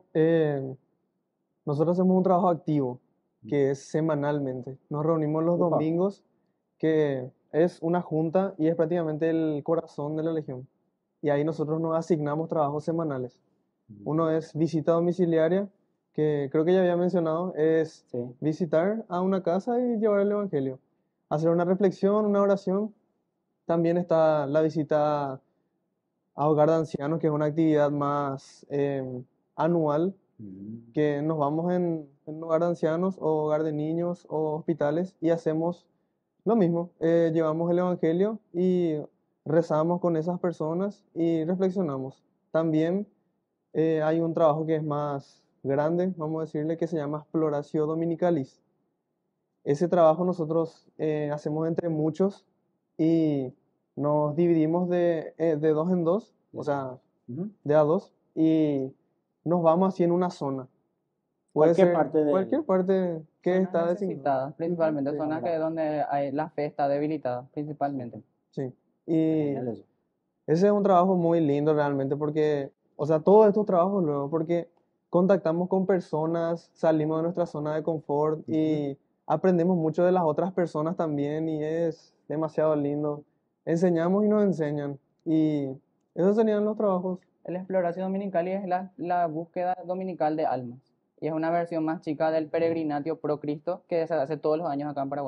hacemos un trabajo activo, que es semanalmente. Nos reunimos los domingos, que es una junta y es prácticamente el corazón de la Legión. Y ahí nosotros nos asignamos trabajos semanales. Uno es visita domiciliaria, que creo que ya había mencionado, es visitar a una casa y llevar el Evangelio. Hacer una reflexión, una oración. También está la visita a hogar de ancianos, que es una actividad más anual, que nos vamos en hogar de ancianos o hogar de niños o hospitales y hacemos lo mismo. Llevamos el Evangelio y rezamos con esas personas y reflexionamos. También hay un trabajo que es más grande, vamos a decirle, que se llama Exploratio Dominicalis. Ese trabajo nosotros hacemos entre muchos y nos dividimos de dos en dos, o sea, de a dos, y nos vamos así en una zona. Puede ser cualquier parte que está necesitada, principalmente zonas donde la fe está debilitada, principalmente. Sí, y ese es un trabajo muy lindo realmente porque, o sea, todos estos trabajos luego, porque contactamos con personas, salimos de nuestra zona de confort y aprendemos mucho de las otras personas también y es demasiado lindo. Enseñamos y nos enseñan y esos serían los trabajos. La exploración dominical es la búsqueda dominical de almas y es una versión más chica del peregrinatio pro Cristo que se hace todos los años acá en Paraguay,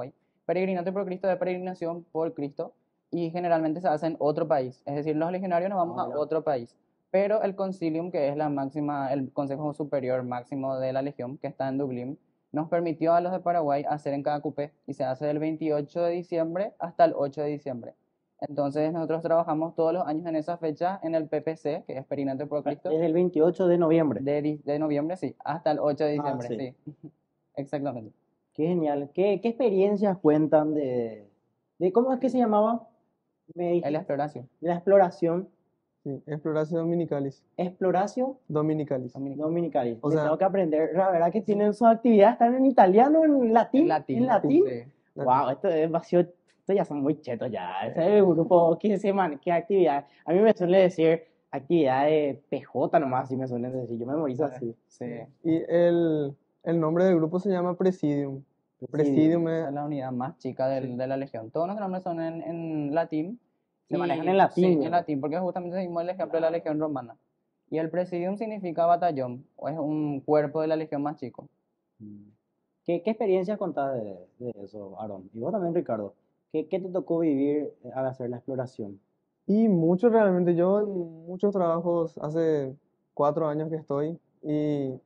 Peregrinato por Cristo es peregrinación por Cristo y generalmente se hace en otro país. Es decir, los legionarios nos vamos a otro país. Pero el concilium, que es la máxima, el consejo superior máximo de la legión, que está en Dublín, nos permitió a los de Paraguay hacer en cada cupé y se hace del 28 de diciembre hasta el 8 de diciembre. Entonces nosotros trabajamos todos los años en esa fecha en el PPC, que es Peregrinato por Cristo. Es el 28 de noviembre. De noviembre, sí, hasta el 8 de diciembre, sí. sí. Exactamente. Qué genial. ¿Qué experiencias cuentan de cómo es que se llamaba? La exploración. La exploración. Sí, Exploración Dominicalis. Exploración Dominicalis. Dominicalis. O Les sea, tengo que aprender. La verdad que tienen sus actividades, están en italiano, en latín. En latín. Sí. Wow, esto es vacío. Estos ya son muy chetos ya. Ese es el grupo, ¿qué actividad? A mí me suele decir actividad de PJ nomás, así me suelen decir. Yo memorizo así. Sí. Y el nombre del grupo se llama Presidium. Presidium Esa es la unidad más chica de la legión. Todos nuestros nombres son en latín. Se manejan en latín. Sí, ¿no? en latín, porque justamente seguimos el ejemplo de la legión romana. Y el presidium significa batallón, o es un cuerpo de la legión más chico. ¿Qué experiencias contás de eso, Aaron? Y vos también, Ricardo. ¿Qué te tocó vivir al hacer la exploración? Y mucho realmente, yo en muchos trabajos hace 4 años que estoy y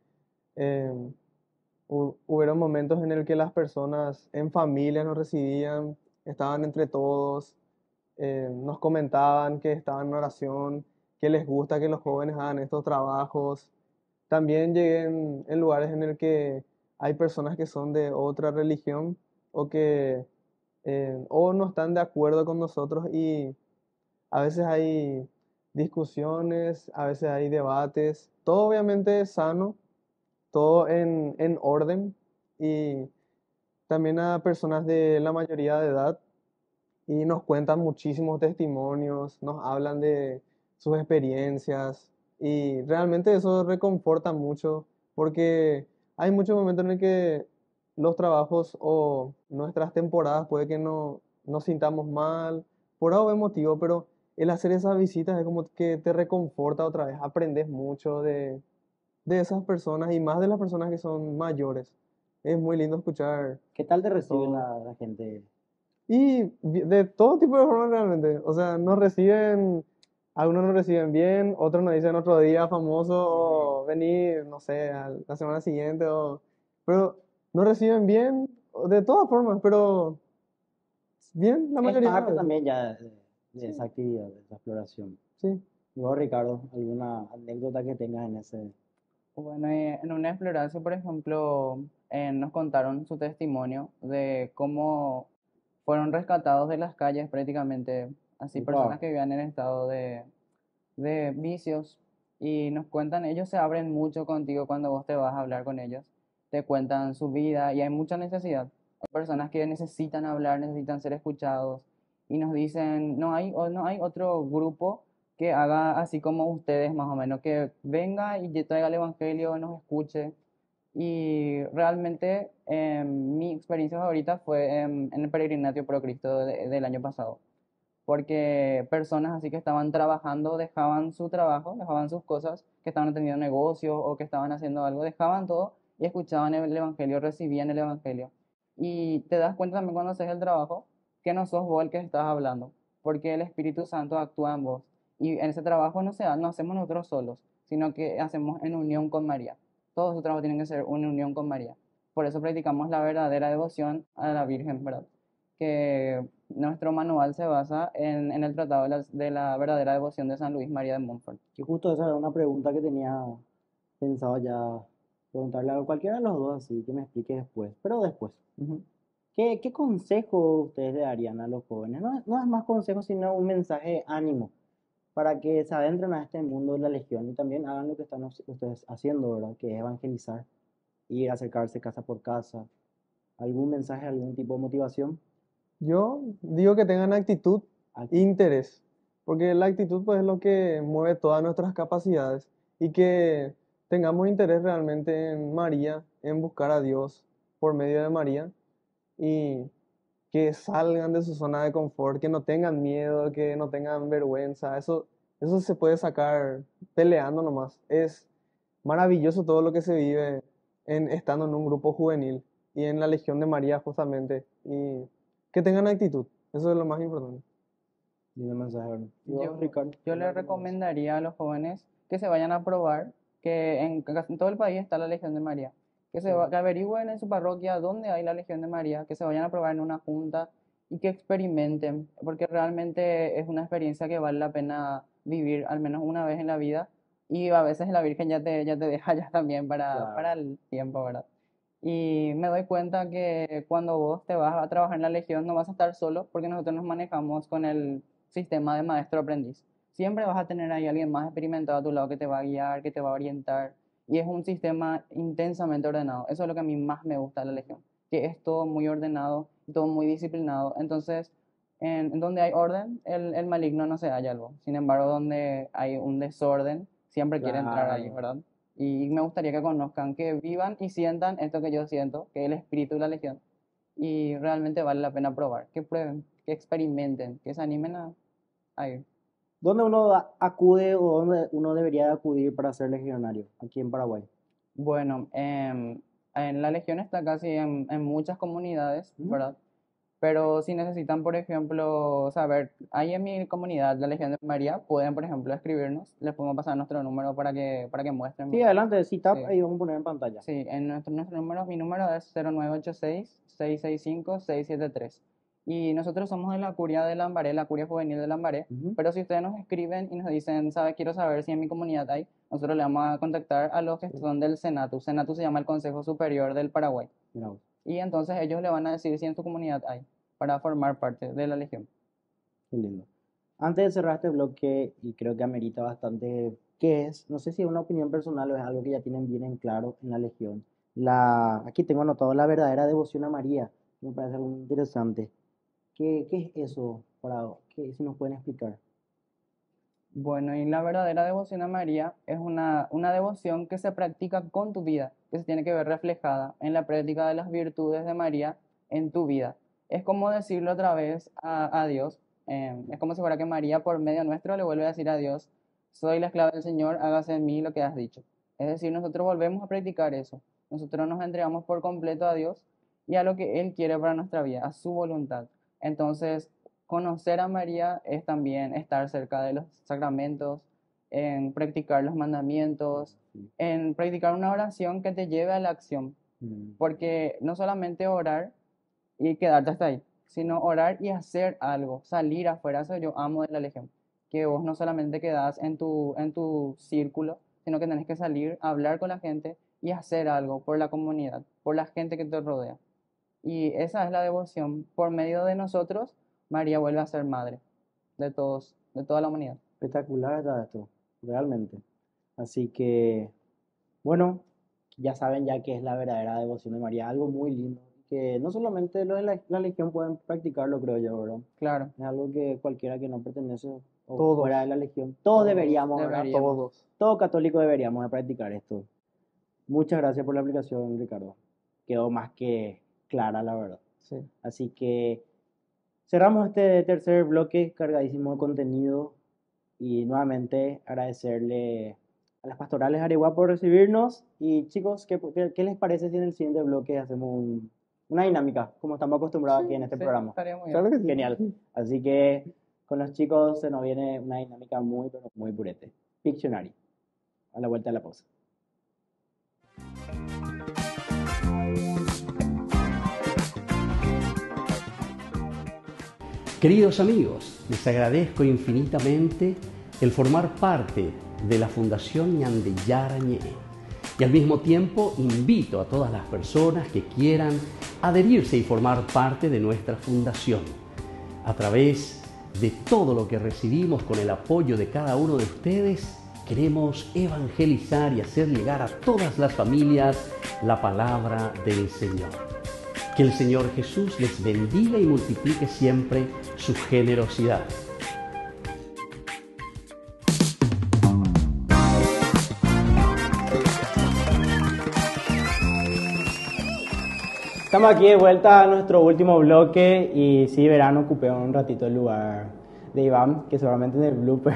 hubieron momentos en el que las personas en familia nos recibían, estaban entre todos, nos comentaban que estaban en oración, que les gusta que los jóvenes hagan estos trabajos. También llegué en lugares en el que hay personas que son de otra religión o que o no están de acuerdo con nosotros y a veces hay discusiones, a veces hay debates, todo obviamente sano, todo en orden y también a personas de la mayoría de edad y nos cuentan muchísimos testimonios, nos hablan de sus experiencias y realmente eso reconforta mucho porque hay muchos momentos en el que los trabajos o nuestras temporadas puede que no nos sintamos mal por algún motivo, pero el hacer esas visitas es como que te reconforta otra vez, aprendes mucho de esas personas y más de las personas que son mayores. Es muy lindo escuchar. ¿Qué tal te reciben todo. la gente? Y de todo tipo de formas realmente. O sea, nos reciben, algunos nos reciben bien, otros nos dicen otro día famoso o venir, no sé, la semana siguiente. Pero nos reciben bien, de todas formas, pero bien la mayoría Es de parte las veces. también ya de esa actividad, de esa exploración. Sí. ¿Y vos, Ricardo, alguna anécdota que tengas en ese? Bueno, en una exploración, por ejemplo, nos contaron su testimonio de cómo fueron rescatados de las calles prácticamente, así Upa. personas que vivían en estado de vicios y nos cuentan, ellos se abren mucho contigo cuando vos te vas a hablar con ellos, te cuentan su vida y hay mucha necesidad. Hay personas que necesitan hablar, necesitan ser escuchados y nos dicen, no hay otro grupo que haga así como ustedes más o menos, que venga y traiga el evangelio, nos escuche. Y realmente mi experiencia favorita fue en el peregrinato por Cristo del año pasado, porque personas así que estaban trabajando, dejaban su trabajo, dejaban sus cosas, que estaban atendiendo negocios o que estaban haciendo algo, dejaban todo y escuchaban el evangelio, recibían el evangelio. Y te das cuenta también cuando haces el trabajo que no sos vos el que estás hablando, porque el Espíritu Santo actúa en vos. Y en ese trabajo no hacemos nosotros solos, sino que hacemos en unión con María. Todos los trabajos tienen que ser una unión con María. Por eso practicamos la verdadera devoción a la Virgen, ¿verdad? Que nuestro manual se basa en el tratado de la verdadera devoción de San Luis María de Montfort. Que justo esa era una pregunta que tenía pensado ya preguntarle a cualquiera de los dos, así que me explique después, pero después. ¿Qué consejo ustedes le darían a los jóvenes? No es más consejo, sino un mensaje de ánimo para que se adentren a este mundo de la legión y también hagan lo que están ustedes haciendo, ¿verdad? Que es evangelizar, ir a acercarse casa por casa. ¿Algún mensaje, algún tipo de motivación? Yo digo que tengan actitud e interés, porque la actitud pues es lo que mueve todas nuestras capacidades y que tengamos interés realmente en María, en buscar a Dios por medio de María y que salgan de su zona de confort, que no tengan miedo, que no tengan vergüenza. Eso se puede sacar peleando nomás. Es maravilloso todo lo que se vive estando en un grupo juvenil y en la Legión de María justamente. Y que tengan actitud. Eso es lo más importante. Lindo mensaje, ¿verdad? ¿Y vos, Yo, Ricardo? yo le recomendaría a los jóvenes que se vayan a probar, que en todo el país está la Legión de María, que averigüen en su parroquia dónde hay la Legión de María, que se vayan a probar en una junta y que experimenten, porque realmente es una experiencia que vale la pena vivir al menos una vez en la vida, y a veces la Virgen ya te deja ya también Claro. para el tiempo, ¿verdad? Y me doy cuenta que cuando vos te vas a trabajar en la Legión no vas a estar solo, porque nosotros nos manejamos con el sistema de maestro-aprendiz. Siempre vas a tener ahí alguien más experimentado a tu lado que te va a guiar, que te va a orientar, y es un sistema intensamente ordenado. Eso es lo que a mí más me gusta de la Legión, que es todo muy ordenado, todo muy disciplinado. Entonces, en donde hay orden, el maligno no se halla algo. Sin embargo, donde hay un desorden, siempre quiere entrar ahí, Claro. ¿verdad? Y me gustaría que conozcan, que vivan y sientan esto que yo siento, que es el espíritu de la Legión. Y realmente vale la pena probar, que prueben, que experimenten, que se animen a ir. ¿Dónde uno acude o dónde uno debería de acudir para ser legionario aquí en Paraguay? Bueno, en la Legión está casi en muchas comunidades, ¿verdad? Pero si necesitan, por ejemplo, saber, ahí en mi comunidad, la Legión de María, pueden, por ejemplo, escribirnos, les podemos pasar nuestro número para que muestren. Sí, adelante, si tap, Sí. ahí vamos a poner en pantalla. Sí, en nuestro número, mi número es 0986-665-673. Y nosotros somos de la Curia de Lambaré, la Curia Juvenil de Lambaré. Pero si ustedes nos escriben y nos dicen, quiero saber si en mi comunidad hay, nosotros le vamos a contactar a los que son del Senatu. Senatu se llama el Consejo Superior del Paraguay. Mira vos. Y entonces ellos le van a decir si en su comunidad hay, para formar parte de la Legión. Qué lindo. Antes de cerrar este bloque, y creo que amerita bastante, ¿qué es? No sé si es una opinión personal o es algo que ya tienen bien en claro en la Legión. Aquí tengo anotado la verdadera devoción a María. Me parece algo muy interesante. ¿Qué es eso, si nos pueden explicar? Bueno, y la verdadera devoción a María es una devoción que se practica con tu vida, que se tiene que ver reflejada en la práctica de las virtudes de María en tu vida. Es como decirle otra vez a Dios, es como si fuera que María por medio nuestro le vuelve a decir a Dios, soy la esclava del Señor, hágase en mí lo que has dicho. Es decir, nosotros volvemos a practicar eso. Nosotros nos entregamos por completo a Dios y a lo que Él quiere para nuestra vida, a su voluntad. Entonces, conocer a María es también estar cerca de los sacramentos, en practicar los mandamientos, en practicar una oración que te lleve a la acción. Porque no solamente orar y quedarte hasta ahí, sino orar y hacer algo, salir afuera. Eso yo amo de la Legión, que vos no solamente quedás en tu círculo, sino que tenés que salir a hablar con la gente y hacer algo por la comunidad, por la gente que te rodea. Y esa es la devoción. Por medio de nosotros, María vuelve a ser madre de todos, de toda la humanidad. Espectacular está esto, realmente. Así que, bueno, ya saben ya que es la verdadera devoción de María, algo muy lindo, que no solamente los de la Legión pueden practicarlo, creo yo, ¿verdad? Claro. Es algo que cualquiera que no pertenece o Todos. fuera de la Legión, todos deberíamos, ¿verdad? Todos. Todo católico deberíamos de practicar esto. Muchas gracias por la aplicación, Ricardo. Quedó más que clara, la verdad. Sí. Así que cerramos este tercer bloque cargadísimo de contenido y nuevamente agradecerle a las pastorales Areguá por recibirnos. Y chicos, ¿qué les parece si en el siguiente bloque hacemos una dinámica, como estamos acostumbrados aquí en este programa? Estaría muy bien. Claro que sí. Genial. Así que con los chicos se nos viene una dinámica muy, pero muy purete. Pictionary. A la vuelta de la pausa. Queridos amigos, les agradezco infinitamente el formar parte de la Fundación Ñande Yarañé. Y al mismo tiempo invito a todas las personas que quieran adherirse y formar parte de nuestra fundación. A través de todo lo que recibimos con el apoyo de cada uno de ustedes, queremos evangelizar y hacer llegar a todas las familias la palabra del Señor. Que el Señor Jesús les bendiga y multiplique siempre su generosidad. Estamos aquí de vuelta a nuestro último bloque y sí, verán, ocupé un ratito el lugar de Iván, que seguramente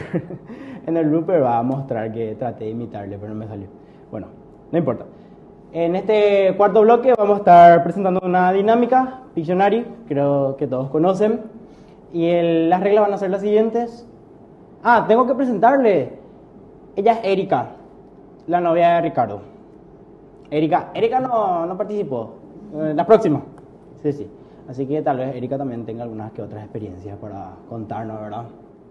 en el blooper va a mostrar que traté de imitarle, pero no me salió. Bueno, no importa. En este cuarto bloque vamos a estar presentando una dinámica, Pictionary, creo que todos conocen. Y las reglas van a ser las siguientes. Tengo que presentarle. Ella es Erika, la novia de Ricardo. Erika no participó. La próxima. Sí. Así que tal vez Erika también tenga algunas que otras experiencias para contarnos, ¿verdad?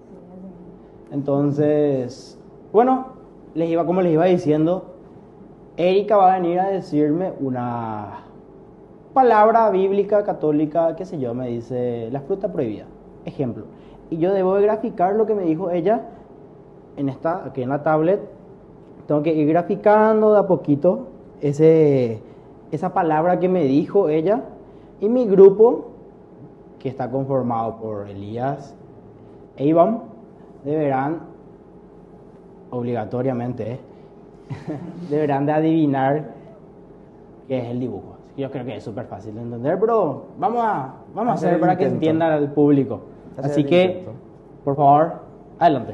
Entonces, bueno, como les iba diciendo, Erika va a venir a decirme una palabra bíblica, católica, qué sé yo, me dice la fruta prohibida, ejemplo. Y yo debo de graficar lo que me dijo ella aquí en la tablet. Tengo que ir graficando de a poquito esa palabra que me dijo ella. Y mi grupo, que está conformado por Elías e Iván, deberán, obligatoriamente, deberán de adivinar qué es el dibujo. Yo creo que es súper fácil de entender, pero vamos a hacer para que entienda el público. Así que, por favor, adelante.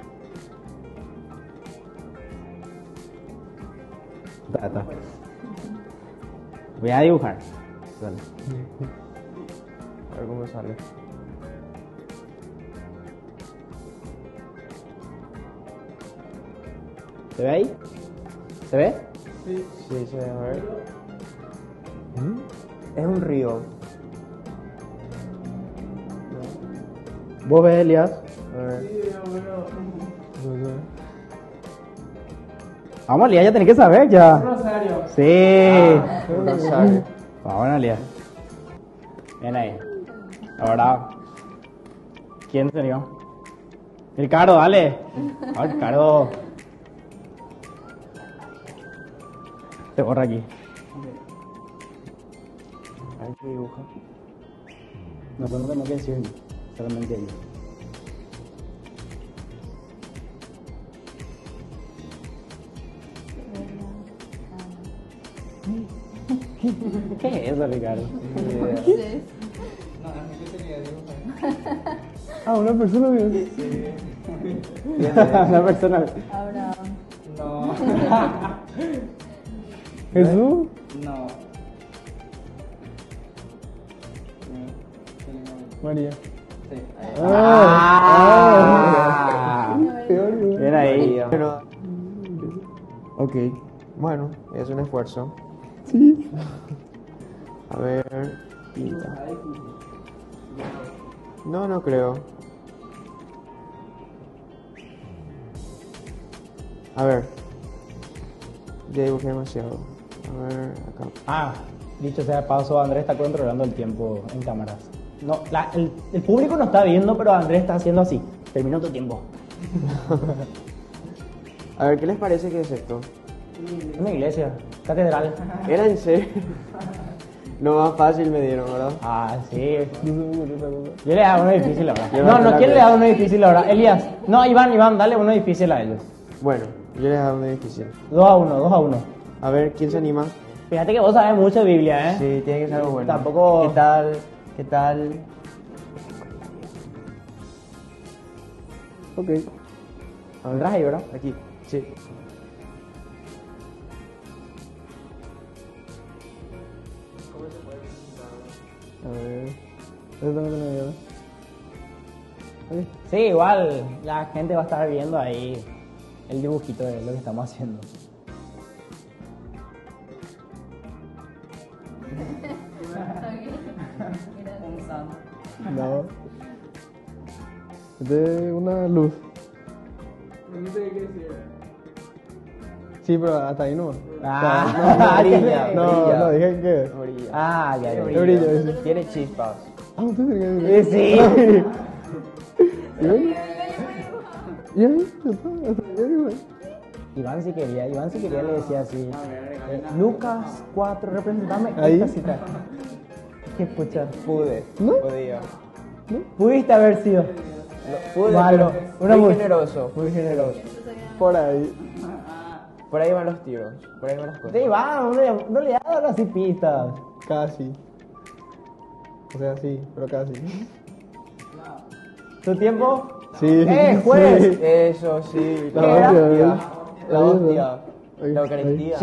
Voy a dibujar. Dale. A ver cómo sale. ¿Se ve ahí? ¿Se ve? Sí, se ve, a ver. Es un río. ¿Vos ves, Elías? A ver. Vamos, Elías, ya tenés que saber ya. Un rosario. Sí. Un rosario. Vamos, Elías. Ven ahí. Ahora, ¿quién sería? Ricardo, dale. Ricardo. Te borra aquí. A ver qué dibuja. No tengo que decir, solamente ahí. ¿Qué es eso, Ricardo? Una persona vio. Sí. Una persona. Abraham. No. ¿Jesús? No. María. Sí. Bien ahí. Pero, ok, bueno, es un esfuerzo. Sí. A ver, pinta. No creo. A ver. Ya dibujé demasiado. A ver, acá. Dicho sea de paso, Andrés está controlando el tiempo en cámaras. No, el público no está viendo, pero Andrés está haciendo así. Terminó tu tiempo. A ver, ¿qué les parece que es esto? Una iglesia, catedral. ¿Era en serio? No, más fácil me dieron, ¿verdad? Sí. Yo le hago uno difícil ahora. Yo No, ¿quién le da uno difícil ahora? Elías. No, Iván, dale uno difícil a ellos. Bueno, yo les hago uno difícil. 2-1. A ver, ¿quién se anima? Fíjate que vos sabés mucho de Biblia, ¿eh? Sí, tiene que ser algo bueno. Tampoco... ¿Qué tal? Ok. Atrás ahí, ¿verdad? Aquí, sí. A ver. Eso también lo veo. Sí, igual la gente va a estar viendo ahí el dibujito de lo que estamos haciendo. No. De una luz. No sé qué decir. Sí, pero hasta ahí no. Brilla. No, dije que. Brilla. Ya. Brilla. Tiene chispas. Usted tiene que decir. Sí. ¿Y ahí? Ya está. Iván si quería le decía así. Lucas 4, representame Ahí. esta cita. Qué pucha. Pude. ¿No? Podía. Pudiste haber sido. Pude, Malo. pero muy generoso. Muy generoso. Por ahí. Por ahí van los tiros. Por ahí van las cosas. Sí, Iván, no le hagas así pistas. Casi. O sea, sí, pero casi. ¿Tu tiempo? Sí. Juez. Sí. Eso, sí. La La hostia, hostia. ¿verdad? La hostia. La Eucaristía.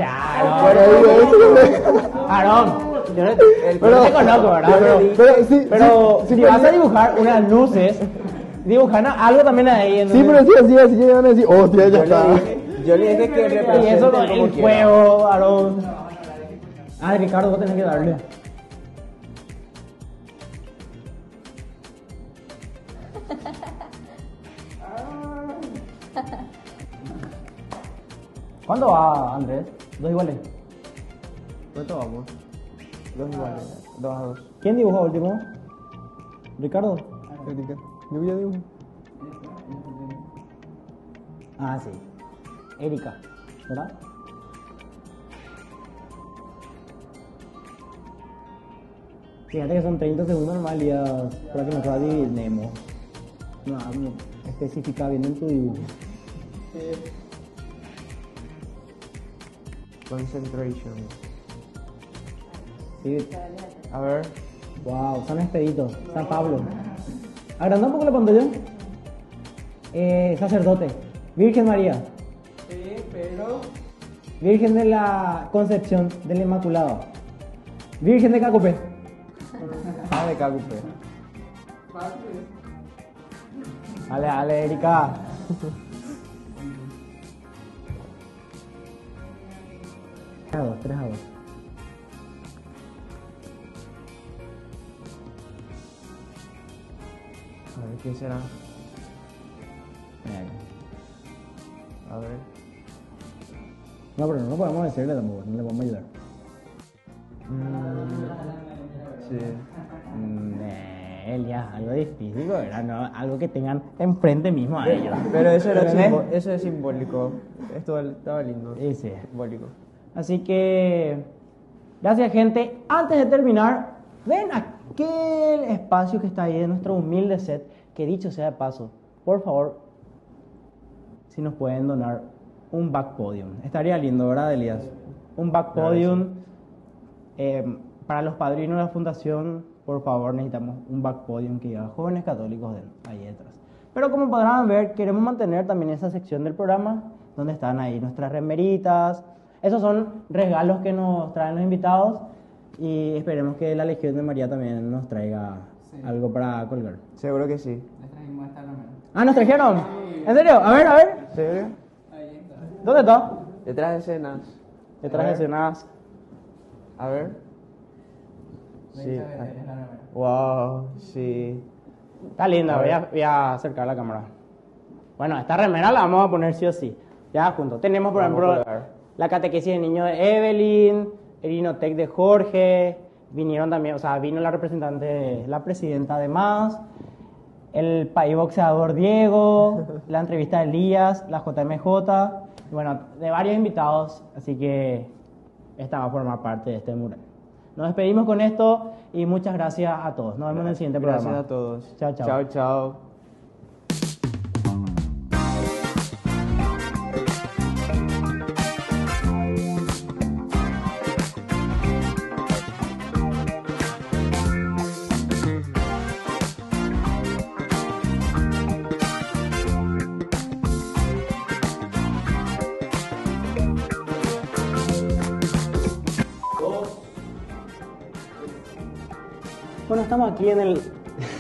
Aarón, yo no te conozco, ¿verdad? Pero si vas a dibujar unas luces, dibujar algo también ahí. Sí, pero así llegan a decir, hostia, ya está. Yo le dije que representen Y eso con como el quieran. fuego, Aarón. Ricardo, vos tenés que darle. ¿Cuánto va, Andrés? 2 iguales. ¿Cuánto vamos? 2 iguales. 2-2. ¿Quién dibujó último? ¿Ricardo? Erika. Yo ya dibujo. Sí. Erika, ¿verdad? Fíjate que son 30 segundos normales para que nosotros adivinemos. No, especifica bien en tu dibujo. Concentration. Sí. A ver. Wow, San Expedito, San Pablo. Agranda un poco la pantalla. Sacerdote. Virgen María. Sí, pero... Virgen de la Concepción del Inmaculado. Virgen de Cacupé. De Cacupé. Dale, Erika. A 2, 3 a 2. A ver, ¿qué será? A ver. No, pero no podemos decirle tampoco, no le podemos ayudar. Sí. Elia, algo difícil, ¿verdad? No, algo que tengan enfrente mismo a ellos. Pero eso era ¿Entendés? eso es simbólico. Esto estaba lindo. Sí. Simbólico. Así que, gracias, gente. Antes de terminar, ven aquel espacio que está ahí de nuestro humilde set, que dicho sea de paso, por favor, si nos pueden donar un back podium. Estaría lindo, ¿verdad, Elías? Un back podium. Para los padrinos de la fundación, por favor, necesitamos un back podium que diga Jóvenes Católicos ahí detrás. Pero como podrán ver, queremos mantener también esa sección del programa donde están ahí nuestras remeritas. Esos son regalos que nos traen los invitados y esperemos que la Legión de María también nos traiga algo para colgar. Seguro que sí. Les trajimos esta remera. ¿Nos trajeron? ¿En serio? A ver. ¿Serio? ¿Dónde está? Detrás de escenas. Detrás de escenas. A ver. Sí. Es la remera. Wow, sí. Está linda, voy a acercar la cámara. Bueno, esta remera la vamos a poner sí o sí. Ya juntos. Tenemos, por ejemplo, la catequesis de niño de Evelyn, el Inotec de Jorge, vinieron también, vino la representante, la presidenta de MAS, el país boxeador Diego, la entrevista de Elías, la JMJ, y bueno, de varios invitados, así que esta va a formar parte de este mural. Nos despedimos con esto y muchas gracias a todos. Nos vemos en el siguiente programa. Gracias a todos. Chao, chao. Chao, chao. Bueno, estamos aquí en el...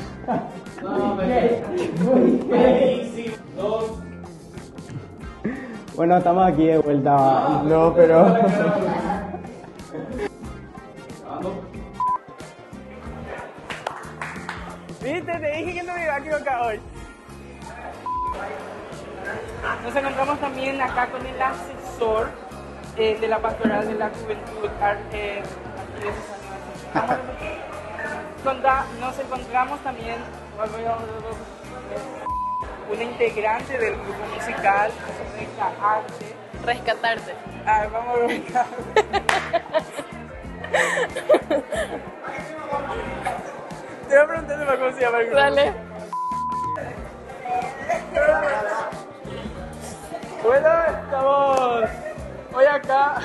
Bueno, estamos aquí de vuelta. No, pero... ¿Viste? Te dije que no me iba a equivocar hoy. Nos encontramos también acá con el asesor de la Pastoral de la Juventud nos encontramos también una integrante del grupo musical Rescatarte. Vamos a brincar. Te voy a preguntar cómo se llama el grupo. Dale. Bueno, estamos hoy acá.